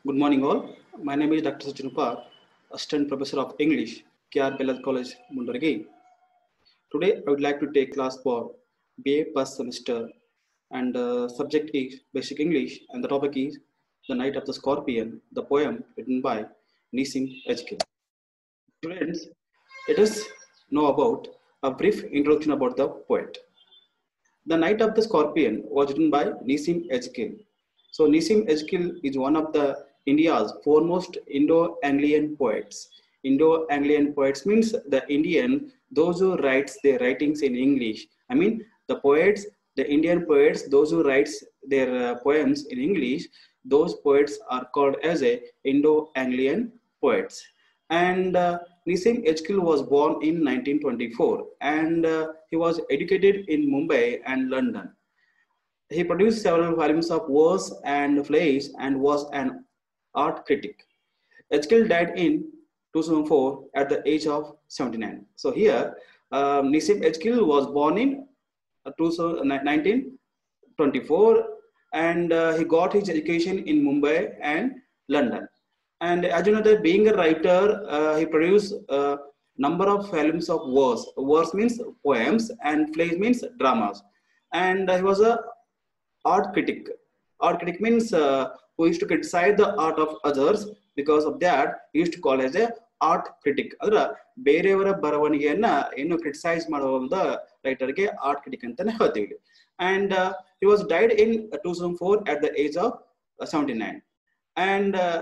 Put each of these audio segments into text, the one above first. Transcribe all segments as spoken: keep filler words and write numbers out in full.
Good morning, all. My name is Doctor Sachin Upar, Assistant Professor of English, K R Bellad College, Mundargi. Today, I would like to take class for B A first semester, and the subject is Basic English, and the topic is The Night of the Scorpion, the poem written by Nissim H K. Students, let us know about a brief introduction about the poet. The Night of the Scorpion was written by Nissim Ejkil. So Nissim Ejkil is one of the India's foremost Indo-Anglian poets. Indo-Anglian poets means the Indian, those who writes their writings in English. I mean the poets, the Indian poets, those who writes their uh, poems in English, those poets are called as a Indo-Anglian poets. And uh, Nissim Ejkil was born in nineteen twenty-four, and uh, he was educated in Mumbai and London. He produced several volumes of verse and plays and was an art critic. Ejkil died in two thousand four at the age of seventy-nine. So here, um, Nissim Ejkil was born in uh, nineteen twenty-four, and uh, he got his education in Mumbai and London. And as you know, that being a writer, uh, he produced a number of volumes of verse. Verse means poems, and plays means dramas. And uh, he was a art critic. Art critic means uh, who used to criticize the art of others. Because of that, he used to call as a art critic. ಅದರ ಬೇರೆಯವರ ಬರವಣಿಗೆಯನ್ನ ಏನು criticise ಮಾಡುವಂತ ರೈಟರ್ಗೆ art critic ಅಂತಾನೆ ಹೇಳ್ತೀವಿ. And uh, he was died in two thousand four at the age of uh, seventy-nine. And uh,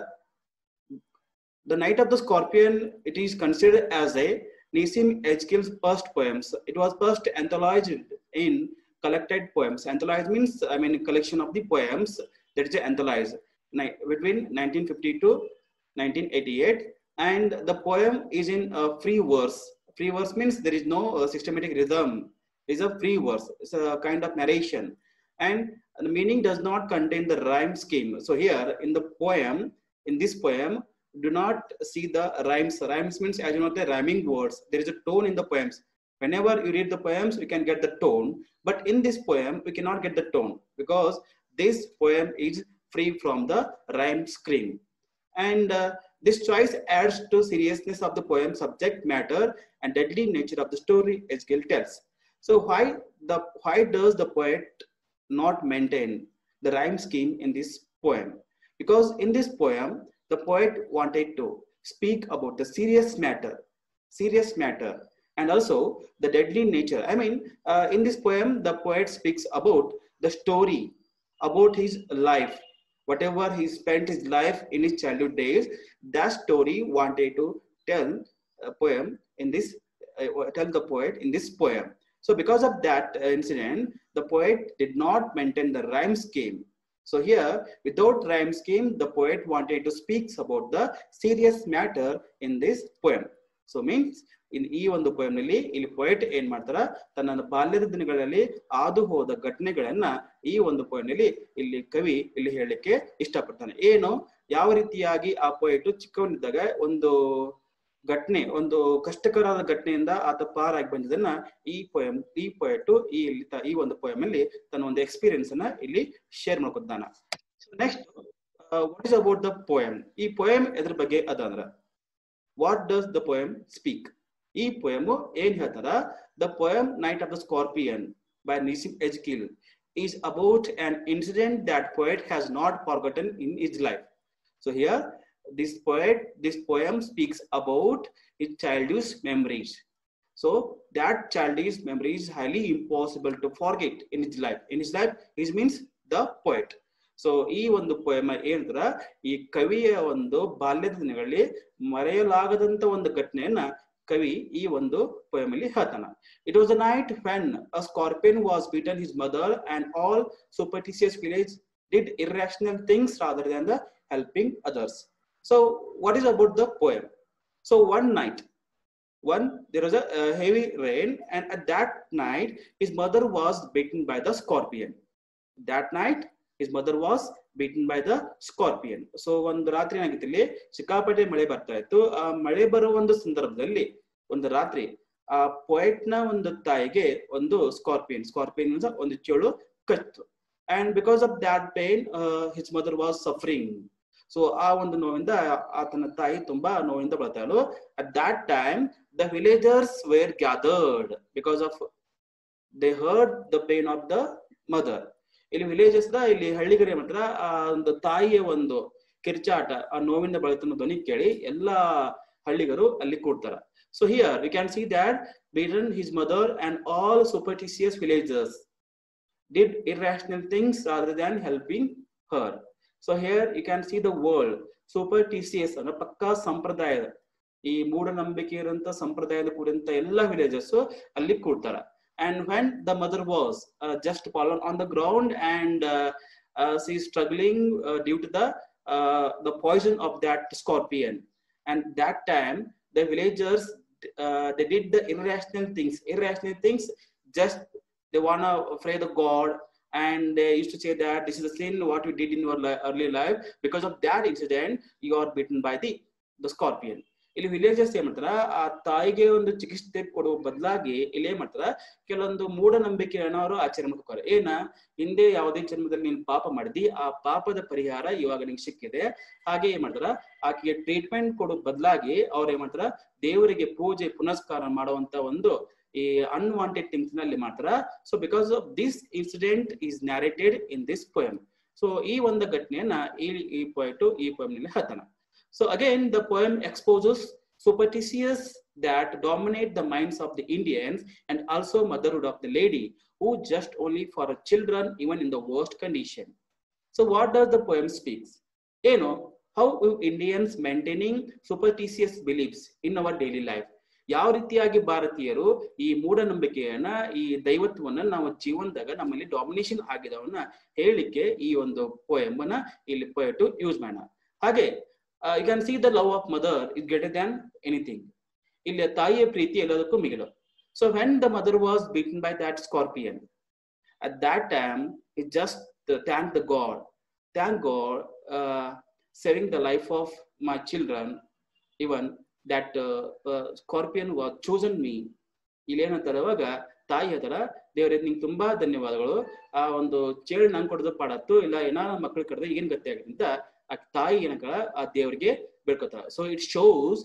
The Night of the Scorpion, it is considered as a Nissim Ejkil's first poems. It was first anthologized in collected poems. Anthologized means, I mean, collection of the poems that is anthologized between nineteen fifty to nineteen eighty-eight. And the poem is in uh, free verse. Free verse means there is no uh, systematic rhythm. It is a free verse. It's a kind of narration. And the meaning does not contain the rhyme scheme. So here in the poem, in this poem, do not see the rhymes. Rhymes means, as you know, the rhyming words. There is a tone in the poems. Whenever you read the poems, you can get the tone. But in this poem, we cannot get the tone because this poem is free from the rhyme scheme. And uh, this choice adds to seriousness of the poem subject matter and deadly nature of the story Ejkil tells. So why the why does the poet not maintain the rhyme scheme in this poem? Because in this poem, the poet wanted to speak about the serious matter, serious matter, and also the deadly nature. I mean, uh, in this poem, the poet speaks about the story, about his life, whatever he spent his life in his childhood days. That story wanted to tell a poem in this, uh, tell the poet in this poem. So because of that uh, incident, the poet did not maintain the rhyme scheme. So here, without rhyme scheme, the poet wanted to speak about the serious matter in this poem. So means in ಈ ಒಂದು poem ನಲ್ಲಿ ಇಲ್ಲಿ poet ಏನ್ ಮಾಡ್ತಾರ, ತನ್ನ ಬಾಲ್ಯದ ದಿನಗಳಲ್ಲಿ ಆದು ಹೋದ ಘಟನೆಗಳನ್ನ ಈ ಒಂದು poem ನಲ್ಲಿ ಇಲ್ಲಿ ಕವಿ ಇಲ್ಲಿ ಹೇಳಲಿಕ್ಕೆ ಇಷ್ಟಪಡ್ತಾನೆ. ಏನು ಯಾವ ರೀತಿಯಾಗಿ ಆ poet ಚಿಕ್ಕವನಿದ್ದಾಗ ಒಂದು ಘಟನೆ, ಒಂದು ಕಷ್ಟಕರವಾದ ಘಟನೆಯಿಂದ ಆತ ಪಾರಾಗಿ ಬಂದಿದ್ದನ್ನ ಈ ಪೊಯಂ ಈ ಪೊಯೆಟ್ ಈ ಈ ಒಂದು ಪೊಯಂ ಅಲ್ಲಿ ತನ್ನ ಒಂದು ಎಕ್ಸ್ಪೀರಿಯನ್ಸ್ ಅನ್ನ ಇಲ್ಲಿ ಶೇರ್ ಮಾಡ್ಕೊತಾನ. Next, what is about the poem? ಈ ಪೊಯಂ ಎದ್ರ ಬಗ್ಗೆ ಅದಂದ್ರ, what does the poem speak? ಈ ಪೊಯಂ ಏನ್ ಹೇಳ್ತಾರ? The poem night of the scorpion by Nissim Ezekiel is about an incident that poet has not forgotten in his life. So here this poet, this poem speaks about his childhood memories. So that childish memory is highly impossible to forget in his life. In his life, it means the poet. So ಈ ಒಂದು poem ಏನಂದ್ರ, ಈ ಕವಿಯ ಒಂದು ಬಾಲ್ಯದ ದಿನಗಳಲ್ಲಿ ಮರೆಯಲಾಗದಂತ ಒಂದು ಘಟನೆಯನ್ನ ಕವಿ ಈ ಒಂದು poem ಅಲ್ಲಿ ಹೇಳ್ತಾನ. It was a night when a scorpion was bitten his mother and all superstitious village did irrational things rather than the helping others. So what is about the poem? So one night, one there was a, a heavy rain, and at that night his mother was bitten by the scorpion. That night his mother was beaten by the scorpion. So ಒಂದು ರಾತ್ರಿ ಏನಾಗಿತ್ತು, ಇಲ್ಲಿ ಸಿಕ್ಕಾಪಟ್ಟೆ ಮಳೆ ಬರ್ತಾ ಇತ್ತು. ಆ ಮಳೆ ಬರುವ ಒಂದು ಸಂದರ್ಭದಲ್ಲಿ ಒಂದು ರಾತ್ರಿ ಆ ಪೊಯೆಟ್ ನ ಒಂದು ತಾಯಿಗೆ ಒಂದು ಸ್ಕಾರ್ಪಿಯನ್ ಸ್ಕಾರ್ಪಿಯನ್ ಒಂದು ಚೇಳು ಕಚ್ಚಿತು. And because of that pain, uh, his mother was suffering. So ಆ ಒಂದು ನೋವಿಂದ ಆತನ ತಾಯಿ ತುಂಬಾ ನೋವಿಂದ ಬಳತಾಳು. At that time the villagers were gathered because of they heard the pain of the mother. ಇಲ್ಲಿ ವಿಲೇಜಸ್ ದ ಇಲ್ಲಿ ಹಳ್ಳಿಗರ ಮಾತ್ರ ಆ ಒಂದು ತಾಯಿಯ ಒಂದು ಕಿರ್ಚಾಟ, ಆ ನೋವಿಂದ ಬಳಲುತ್ತಿರುವ ಧ್ವನಿ ಕೇಳಿ ಎಲ್ಲಾ ಹಳ್ಳಿಗರು ಅಲ್ಲಿ ಕೂಡ್ತಾರ. So here we can see that Biran, his mother, and all superstitious villagers did irrational things rather than helping her. So here you can see the word superstitious ಅಂದ್ರೆ ಪಕ್ಕಾ ಸಂಪ್ರದಾಯದ, ಈ ಮೂಢನಂಬಿಕೆ ಇರುವಂತ ಸಂಪ್ರದಾಯದ ಕೂಡಿದಂತ ಎಲ್ಲಾ ವಿಲೇಜಸ್ ಅಲ್ಲಿ ಕೂಡ್ತಾರ. And when the mother was uh, just fallen on the ground and uh, uh, she is struggling uh, due to the uh, the poison of that scorpion, and that time the villagers uh, they did the irrational things. Irrational things, just they wanna pray the God, and they used to say that this is a sin what you did in your li early life. Because of that incident, you are bitten by the the scorpion. ಇಲ್ಲಿ villages ಏನ್ ಮಾಡ್ತಾರ, ಆ ತಾಯಿಗೆ ಒಂದು ಚಿಕಿತ್ಸೆ ಕೊಡುವ ಬದಲಾಗಿ ಇಲ್ಲಿ ಏನ್ ಮಾಡ್ತಾರ, ಕೆಲವೊಂದು ಮೂಢನಂಬಿಕೆಯನ್ನು ಅವರು ಆಚರಣೆ ಮಾಡ್ತಾರೆ. ಏನ, ಹಿಂದೆ ಯಾವುದೇ ಜನ್ಮದಲ್ಲಿ ನೀನು ಪಾಪ ಮಾಡಿದಿ, ಆ ಪಾಪದ ಪರಿಹಾರ ಇವಾಗ ನಿಂಗೆ ಸಿಕ್ಕಿದೆ. ಹಾಗೆ ಏನ್ ಮಾಡ್ತಾರ, ಆಕೆಗೆ ಟ್ರೀಟ್ಮೆಂಟ್ ಕೊಡೋ ಬದಲಾಗಿ ಅವ್ರು ಏನ್ ಮಾಡ್ತಾರ, ದೇವರಿಗೆ ಪೂಜೆ ಪುನಸ್ಕಾರ ಮಾಡುವಂತ ಒಂದು ಈ ಅನ್ವಾಂಟೆಡ್ ಥಿಂಗ್ಸ್ ನಲ್ಲಿ ಮಾಡ್ತಾರ. So because of this incident is narrated in this poem. So ಈ ಒಂದು ಘಟನೆಯನ್ನ ಈ ಈ ಪೋಯಟು ಈ ಪೋಯಮ್ ನಲ್ಲಿ ಹೇಳ್ತಾನ. So again, the poem exposes superstitions that dominate the minds of the Indians, and also motherhood of the lady who just only for her children even in the worst condition. So what does the poem speaks? You know, how Indians maintaining superstitious beliefs in our daily life. ಯಾವ ರೀತಿಯಾಗಿ ಭಾರತೀಯರು ಈ ಮೂಢನಂಬಿಕೆಯನ್ನ, ಈ ದೈವತ್ವವನ್ನ ನಾವು ಜೀವನದಾಗ ನಮ್ಮಲ್ಲಿ domination ಆಗಿದವನ್ನ ಹೇಳಿಕೆ ಈ ಒಂದು ಪೋಯಮ್ ಅನ್ನ ಇಲ್ಲಿ ಪೋಯಟು ಯೂಸ್ ಮಾಡೋಣ. ಹಾಗೆ Uh, you can see the love of mother is greater than anything. Illa taiye preeti elladakku migilu. So when the mother was beaten by that scorpion, at that time he just uh, thanked the God. Thank God uh, saving the life of my children. Even that uh, uh, scorpion was chosen me. Illa ಏನಂತಾರೆ, ಅವಾಗ ತಾಯಿ ಅದರ ದೇವರೇ ನಿಂಗೆ ತುಂಬಾ ಧನ್ಯವಾದಗಳು, ಆ ಒಂದು ಚೇಳು ನಂಗೆ ಕೊಡೋದು ಪಾಡತ್ತು, ಇಲ್ಲ ಏನಾರ ಮಕ್ಕಳು ಕರೆದ್ರೆ ಏನ್ ಗತಿ ಆಗುತ್ತೆ ಅಂತ ಆ ತಾಯಿ ಏನಕ್ಕ ಆ ದೇವರಿಗೆ ಬೇಡ್ಕೋತಾರ. So it shows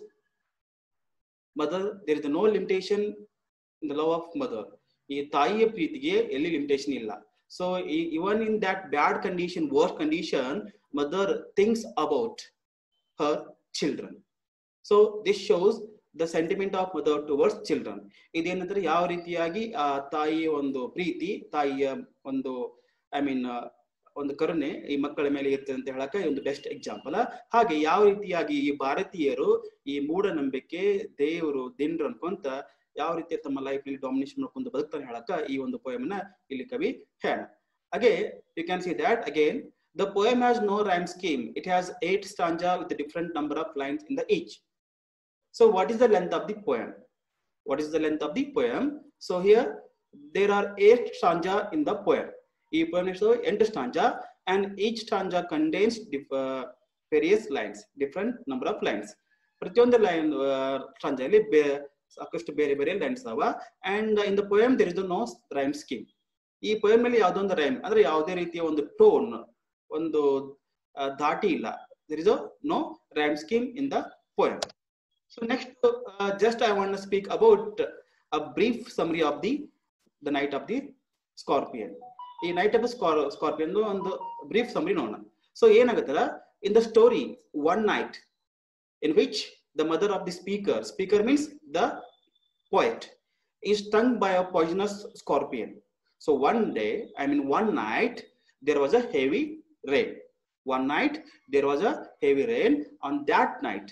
mother there is no limitation in the love of mother. ಈ ತಾಯಿಯ ಪ್ರೀತಿಗೆ ಎಲ್ಲಿ ಲಿಮಿಟೇಷನ್ ಇಲ್ಲ. So even in that bad condition, worst condition, mother thinks about her children. So this shows the sentiment of mother towards children. ಇದೇನಂದ್ರೆ ಯಾವ ರೀತಿಯಾಗಿ ಆ ತಾಯಿಯ ಒಂದು ಪ್ರೀತಿ, ತಾಯಿಯ ಒಂದು ಐ ಮೀನ್ ಒಂದು ಕರುಣೆ ಈ ಮಕ್ಕಳ ಮೇಲೆ ಇರ್ತದೆ ಅಂತ ಹೇಳಕ ಒಂದು ಬೆಸ್ಟ್ ಎಕ್ಸಾಂಪಲ್. ಹಾಗೆ ಯಾವ ರೀತಿಯಾಗಿ ಈ ಭಾರತೀಯರು ಈ ಮೂಢನಂಬಿಕೆ, ದೇವರು ದಿನ್ರು ಅನ್ಕೊಂತ ಯಾವ ರೀತಿ ತಮ್ಮ ಲೈಫ್ ನಲ್ಲಿ ಡಾಮಿನೇಷನ್ ಮಾಡ್ಕೊಂಡು ಬದುಕ್ತಾನೆ ಹೇಳಕ ಈ ಒಂದು ಪೋಯಮ್ ನ ಇಲ್ಲಿ ಕವಿ ಹೇಳ. ಹಾಗೆ you can see that again the poem has no rhyme scheme. It has eight stanza with different number of lines in the each. So what is the length of the poem? What is the length of the poem? So here there are eight stanza in the poem. ಈ poem is ಎಂಟು stanza, and each stanza contains uh, various lines, different number of lines. ಪ್ರತಿಯೊಂದು line stanza ಅಲ್ಲಿ ಸಾಕಷ್ಟು ಬೇರೆ ಬೇರೆ lines ಅದಾವ. and in the poem there is no rhyme scheme. ಈ poem ಅಲ್ಲಿ ಯಾವುದೊಂದು ರೈಮ್ ಅಂದ್ರೆ ಯಾವುದೇ ರೀತಿಯ ಒಂದು ಟೋನ್, ಒಂದು ಧಾಟಿ ಇಲ್ಲ. there is no rhyme scheme in the poem. So next, uh, just I want to speak about a brief summary of the the night of the scorpion. The night of the scorpion no ಒಂದು brief summary ನೋಡೋಣ. So ಏನಾಗುತ್ತಲ್ಲ, in the story, one night in which the mother of the speaker, speaker means the poet, is stung by a poisonous scorpion. So one day, I mean one night, there was a heavy rain. One night there was a heavy rain. On that night,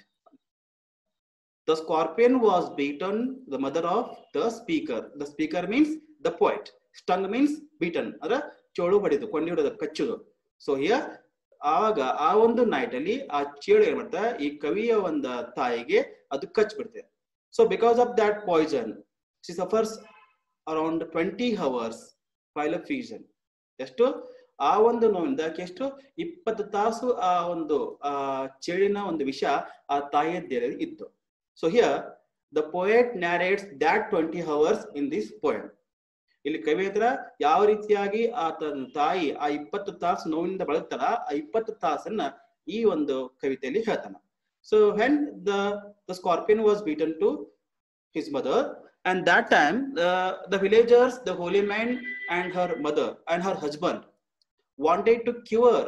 the scorpion was beaten, the mother of the speaker. The speaker means the poet. Stung means beaten. Adra ಚೋಳು ಬಡಿದು, ಕೊಂಡಿ ಹೊಡೆದು, ಕಚ್ಚುದು. So here ಆವಾಗ ಆ ಒಂದು night ಅಲ್ಲಿ ಆ ಚೇಳು ಏನ್ ಮಾಡ್ತಾ ಈ ಕವಿಯ ಒಂದು ತಾಯಿಗೆ ಅದು ಕಚ್ ಬಿಡ್ತದೆ. So because of that poison she suffers around twenty hours ಫೈಲಫೀಷನ್. ಎಷ್ಟು ಆ ಒಂದು ನೋವಿಂದ ಎಷ್ಟು ಇಪ್ಪತ್ತು ತಾಸು ಆ ಒಂದು ಆ ಚೇಳಿನ ಒಂದು ವಿಷ ಆ ತಾಯಿಯ ದೇಹದಲ್ಲಿ ಇತ್ತು. So here the poet narrates that twenty hours in this poem. ಇಲ್ಲಿ ಕವಿ ಹತ್ರ ಯಾವ ರೀತಿಯಾಗಿ ಆತನ ತಾಯಿ ಆ ಇಪ್ಪತ್ತು ತಾಸು ನೋವಿನಿಂದ ಬಳಲ್ತಾರ, ಆ ಇಪ್ಪತ್ತು ತಾಸನ್ನ ಈ ಒಂದು ಕವಿತೆಯಲ್ಲಿ ಹೇಳ್ತಾನೆ. So when the the scorpion was beaten to his mother, and that time the the villagers, the holy man and her mother and her husband wanted to cure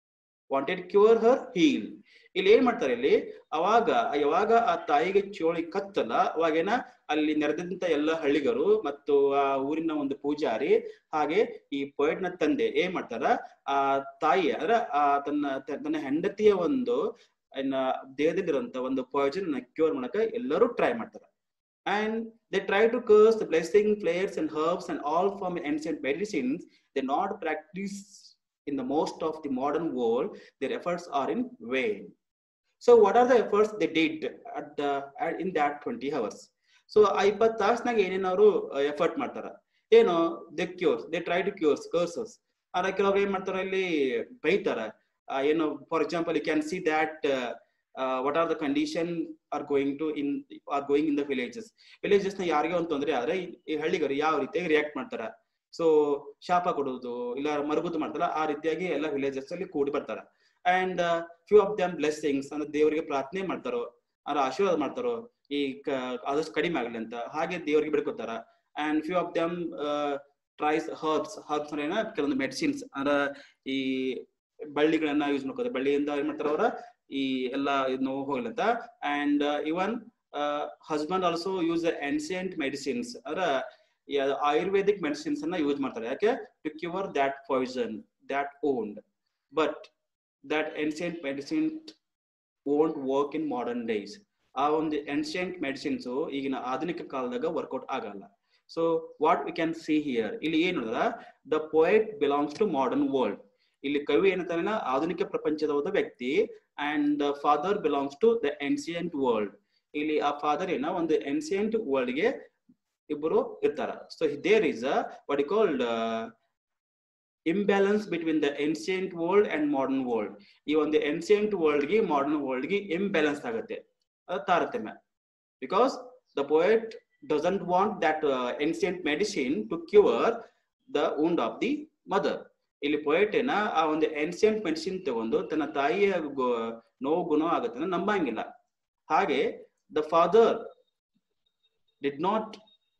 wanted cure her heel. ಇಲ್ಲಿ ಏನ್ ಮಾಡ್ತಾರೆ, ಇಲ್ಲಿ ಅವಾಗ ಯಾವಾಗ ಆ ತಾಯಿಗೆ ಚೋಳಿ ಕತ್ತಲ್ಲ, ಅವಾಗೇನ ಅಲ್ಲಿ ನೆರೆದಂತ ಎಲ್ಲ ಹಳ್ಳಿಗರು ಮತ್ತು ಆ ಊರಿನ ಒಂದು ಪೂಜಾರಿ ಹಾಗೆ ಈ ಪೊಯೆಟ್ ನ ತಂದೆ ಏನ್ ಮಾಡ್ತಾರ, ಆ ತಾಯಿ ಅಂದ್ರೆ ಆ ತನ್ನ ತನ್ನ ಹೆಂಡತಿಯ ಒಂದು ದೇಹದಲ್ಲಿರುವಂತ ಒಂದು ಪಾಯ್ಸನ್ ನ ಕ್ಯೂರ್ ಮಾಡಕ ಎಲ್ಲರೂ ಟ್ರೈ ಮಾಡ್ತಾರ. And they try to curse the blessing, flowers and herbs and all from ancient medicines. They not practice in the most of the modern world. Their efforts are in vain. So what are the efforts they did at the at, in that twenty hours? So ಆ ಇಪ್ಪತ್ತು ತಾಸ್ನಾಗ ಏನೇನವರು effort ಮಾಡ್ತಾರ, ಏನು they cures, they try to cures curses. ಆದ್ರೆ ಕೆಲವ್ರು ಏನ್ ಮಾಡ್ತಾರ, ಇಲ್ಲಿ ಬೈತಾರ. ಏನು for example you can see that what are the condition are going to in are going in the villages. Villages ನ ಯಾರಿಗೆ ಒಂದು ತೊಂದರೆ ಆದ್ರೆ ಈ ಹಳ್ಳಿಗರು ಯಾವ ರೀತಿಯಾಗಿ ರಿಯಾಕ್ಟ್ ಮಾಡ್ತಾರ, ಸೊ ಶಾಪ ಕೊಡುವುದು ಇಲ್ಲ ಮರುಗುದು ಮಾಡ್ತಾರ, ಆ ರೀತಿಯಾಗಿ ಎಲ್ಲ ವಿಲೇಜಸ್ ಅಲ್ಲಿ ಕೂಡಿ ಬರ್ತಾರ. And few of them blessings ಅಂದ್ರೆ ದೇವರಿಗೆ ಪ್ರಾರ್ಥನೆ ಮಾಡ್ತಾರೋ, ಅವ್ರ ಆಶೀರ್ವಾದ ಮಾಡ್ತಾರೋ ಈ ಆದಷ್ಟು ಕಡಿಮೆ ಆಗಲಿ ಅಂತ, ಹಾಗೆ ದೇವರಿಗೆ ಬಿಡ್ಕೊತಾರ. And few of them tries herbs. Herbs ಅಂದ್ರೆ ಏನ, ಕೆಲವೊಂದು ಮೆಡಿಸಿನ್ಸ್ ಅಂದ್ರೆ ಈ ಬಳ್ಳಿಗಳನ್ನ ಯೂಸ್ ಮಾಡ್ಕೋತಾರೆ, ಬಳ್ಳಿಯಿಂದ ಏನ್ ಮಾಡ್ತಾರ ಅವರ ಈ ಎಲ್ಲ ನೋವು ಹೋಗ್ಲಂತ. And even husband also use ancient medicines ಅಂದ್ರೆ ಆಯುರ್ವೇದಿಕ್ ಮೆಡಿಸಿನ್ಸ್ ಅನ್ನ ಯೂಸ್ ಮಾಡ್ತಾರೆ. ಯಾಕೆ, to cure that poison that owned. But that ancient medicine won't work in modern days. ಆ ಒಂದು ಏನ್ಸಿಯಂಟ್ ಮೆಡಿಸಿನ್ಸ್ ಈಗಿನ ಆಧುನಿಕ ಕಾಲದಾಗ ವರ್ಕೌಟ್ ಆಗಲ್ಲ. So what we can see here, ಇಲ್ಲಿ ಏನು the poet belongs to modern world. ಇಲ್ಲಿ ಕವಿ ಏನಂತಾನೆ, ಆಧುನಿಕ ಪ್ರಪಂಚದ ಒಬ್ಬ ವ್ಯಕ್ತಿ. And the father belongs to the ancient world. ಇಲ್ಲಿ ಆ ಫಾದರ್ ಏನ ಒಂದು ಏನ್ಸಿಯಂಟ್ ವರ್ಲ್ಡ್ ಗೆ ಇಬ್ಬರು ಇರ್ತಾರ. So there is a what you called imbalance between the ancient world and modern world. ಈ ಒಂದು ಏನ್ಸಿಯಂಟ್ ವರ್ಲ್ಡ್ ಗೆ ಮಾಡರ್ನ್ ವರ್ಲ್ಡ್ ಗೆ ಇಂಬ್ಯಾಲೆನ್ಸ್ ಆಗುತ್ತೆ, ಅದು ತಾರತಮ್ಯ. Because the poet doesn't want that ancient medicine to cure the wound of the mother. ಇಲ್ಲಿ poet ಏನ ಆ ಒಂದು ಏನ್ಸಿಯಂಟ್ ಮೆಡಿಸಿನ್ ತಗೊಂಡು ತನ್ನ ತಾಯಿಯ ನೋವು ಗುಣ ಆಗುತ್ತೆ ನಂಬಂಗಿಲ್ಲ. ಹಾಗೆ the father did not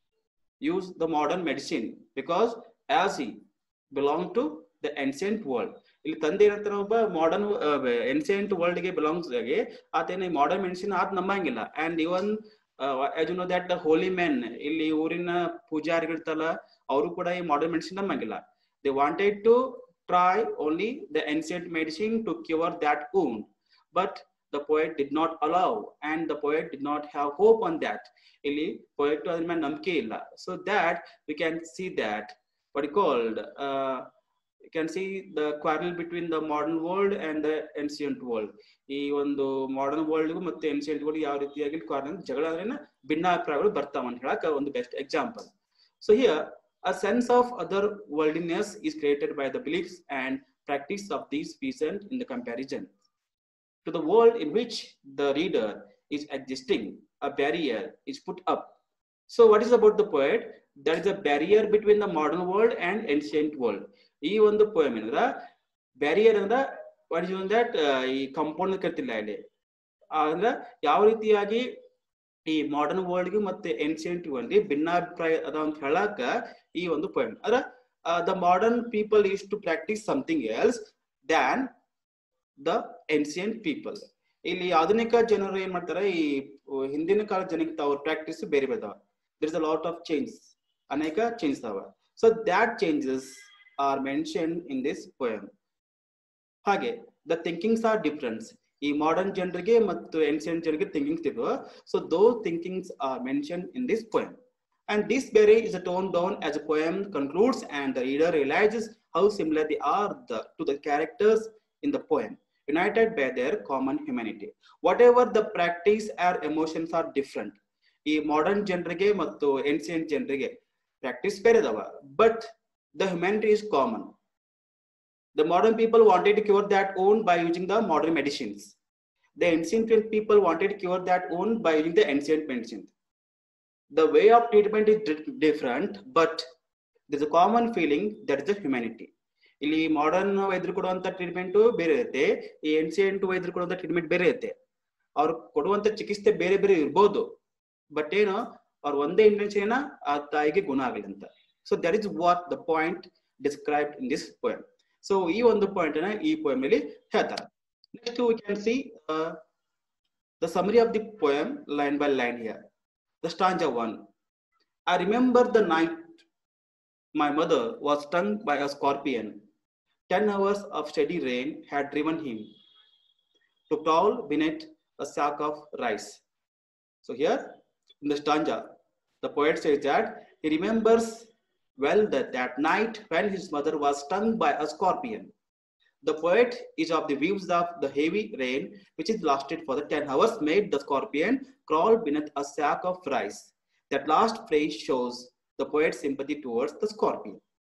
use the modern medicine because as he belong to the ancient world. ಇಲ್ಲಿ ತಂದೆ ಏನಂತ ಒಬ್ಬ ಮಾಡರ್ನ್ ಏನ್ಸಿಯಂಟ್ ವರ್ಲ್ಡ್ ಗೆ ಬಿಲಾಂಗ್ಸ್ ಆಗಿ ಆತೇನ ಮಾಡರ್ನ್ ಮೆಡಿಸಿನ್ ಆತ್ ನಂಬಂಗಿಲ್ಲ. And even as you know that the holy men, ಇಲ್ಲಿ ಊರಿನ ಪೂಜಾರಿಗಳಿರ್ತಲ್ಲ, ಅವರು ಕೂಡ ಈ ಮಾಡರ್ನ್ ಮೆಡಿಸಿನ್ ನಂಬಂಗಿಲ್ಲ. They wanted to try only the ancient medicine to cure that wound, but the poet did not allow, and the poet did not have hope on that. Illi poet adr ಮೇಲೆ ನಂಬಿಕೆ ಇಲ್ಲ. So that we can see that what you called uh, you can see the quarrel between the modern world and the ancient world. ಈ ಒಂದು modern world ಮತ್ತೆ ancient world ಯಾವ ರೀತಿಯಾಗಿ quarrel ಜಗಳ ಅಂದ್ರೆ ಭಿನ್ನಾಭಿಪ್ರಾಯಗಳು ಬರ್ತಾವ ಅಂತ ಹೇಳಕ ಒಂದು best example. So here a sense of otherworldliness is created by the beliefs and practice of these peasant in the comparison to the world in which the reader is existing. A barrier is put up. So what is about the poet? There is a barrier between the modern world and ancient world. ಈ ಒಂದು poem ಏನಂದ್ರ barrier ಅಂದ್ರ what is that ಈ compound ಕರ್ತಿಲ್ಲ ಇಲ್ಲಿ ಅಂದ್ರೆ ಯಾವ ರೀತಿಯಾಗಿ ಈ ಮಾಡರ್ನ್ ವರ್ಲ್ಡ್ ಗೆ ಮತ್ತೆ ಏನ್ಸಿಯಂಟ್ ವರ್ಲ್ಡ್ ಗೆ ಭಿನ್ನಾಭಿಪ್ರಾಯ ಅದ ಅಂತ ಹೇಳಕ ಈ ಒಂದು poem. ಅಂದ್ರೆ the modern people is to practise something else than the ancient people. ಇಲ್ಲಿ ಆಧುನಿಕ ಜನರು ಏನ್ ಮಾಡ್ತಾರೆ, ಈ ಹಿಂದಿನ ಕಾಲದ ಜನಕ್ಕೆ ಅವ್ರ ಪ್ರಾಕ್ಟೀಸ್ ಬೇರೆ ಬೇರೆ. there is a lot of change, ಅನೇಕ ಚೇಂಜ್ ಅದಾವ. ಸೊ that changes are mentioned in this poem. ಹಾಗೆ the thinkings are different. ಈ ಮಾಡರ್ನ್ ಜನರಿಗೆ ಮತ್ತು ಏನ್ಸಿಯಂಟ್ ಜನರಿಗೆ ಥಿಂಕಿಂಗ್ಸ್ ಇರುವ. ಸೊ those thinkings are mentioned in this poem. And this barrier is toned down as a poem concludes, and the reader realizes how similar they are the, to the characters in the poem, united by their common humanity. Whatever the practice or emotions are different. ಈ modern ಜನರಿಗೆ ಮತ್ತು ancient ಜನರಿಗೆ practice ಬೇರೆ ಅದಾವ, but the humanity is common. The modern people wanted to cure that wound by using the modern medicines. The ancient people wanted to cure that wound by using the ancient medicine. The way of treatment is different, but there's a common feeling, that is the humanity. ಇಲ್ಲಿ modern ವೈದ್ಯರು ಕೊಡುವಂತ treatment ಬೇರೆ ಇರುತ್ತೆ, ಈ ancient ವೈದ್ಯರು ಕೊಡುವಂತ treatment ಬೇರೆ ಇರುತ್ತೆ. ಅವ್ರು ಕೊಡುವಂತ ಚಿಕಿತ್ಸೆ ಬೇರೆ ಬೇರೆ ಇರ್ಬೋದು, ಬಟ್ ಏನು ಅವ್ರ ಒಂದೇ ಇಂಟೆನ್ಷನ್ ಆ ತಾಯಿಗೆ ಗುಣ ಆಗಲಿ ಅಂತ. So that is what the point described in this poem. So ಈ ಒಂದು ಪಾಯಿಂಟ್ ನ ಈ ಪೋಯಮ್ ಅಲ್ಲಿ ಹೇಳ್ತಾರೆ. Next we can see the summary of the poem line by line here. The stanza one. I remember the night my mother was stung by a scorpion. Ten hours of steady rain had driven him to crawl beneath a sack of rice. So here in the stanza, the poet says that he remembers well that that night when his mother was stung by a scorpion. The poet is of the views of the heavy rain which is lasted for the ten hours made the scorpion crawl beneath a sack of rice. That last phrase shows the poet's sympathy towards the scorpion.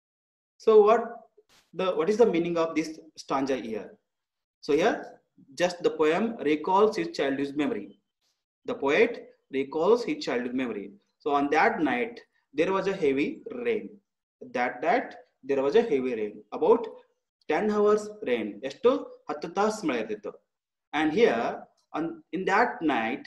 So what the what is the meaning of this stanza here? So here just the poem recalls his childhood memory. The poet recalls his childhood memory. So on that night there was a heavy rain. That that there was a heavy rain. About ten hours rain. ಎಷ್ಟು ಹತ್ತು ತಾಸು ಮಳೆ ಇರ್ತಿತ್ತು. And here on in that night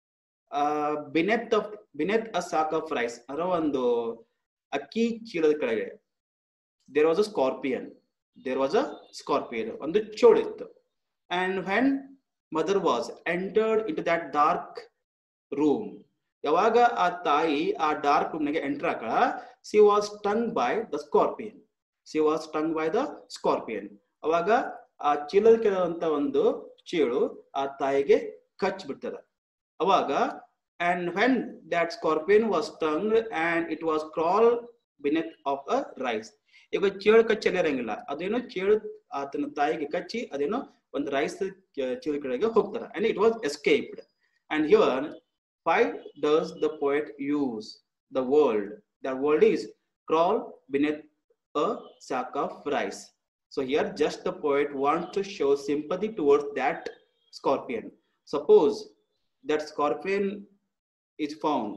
uh, beneath of beneath a sack of rice, ಅದರ ಒಂದು ಅಕ್ಕಿ ಚೀಲದ ಕೆಳಗೆ there was a scorpion. There was a scorpion. ಒಂದು ಚೋಳು ಇತ್ತು. And when mother was entered into that dark room, ಯಾವಾಗ ಆ ತಾಯಿ ಆ ಡಾರ್ಕ್ ರೂಮ್ ನಾಗೆ ಎಂಟರ್ ಆಕಳ, she was stung by the scorpion. She was stung by the scorpion. ಅವಾಗ ಆ ಚೀಲದ ಕೆಳಗಿರುವಂತ ಒಂದು ಚೀಳು ಆ ತಾಯಿಗೆ ಕಚ್ ಬಿಡ್ತದ. ಅವಾಗ and when that scorpion was stung and it was crawl beneath of a rice. ಈಗ ಚೇಳು ಕಚ್ಚಲ್ಲಿ ಇರಂಗಿಲ್ಲ, ಅದೇನೋ ಚೇಳು ಆತನ ತಾಯಿಗೆ ಕಚ್ಚಿ ಅದೇನೋ ಒಂದು ರೈಸ್ ಚೀಲ ಕೆಳಗೆ ಹೋಗ್ತಾರ. and it was escaped. And here why does the poet use the word? The word is crawl beneath a sack of rice. So here just the poet wants to show sympathy towards that scorpion. Suppose that scorpion is found,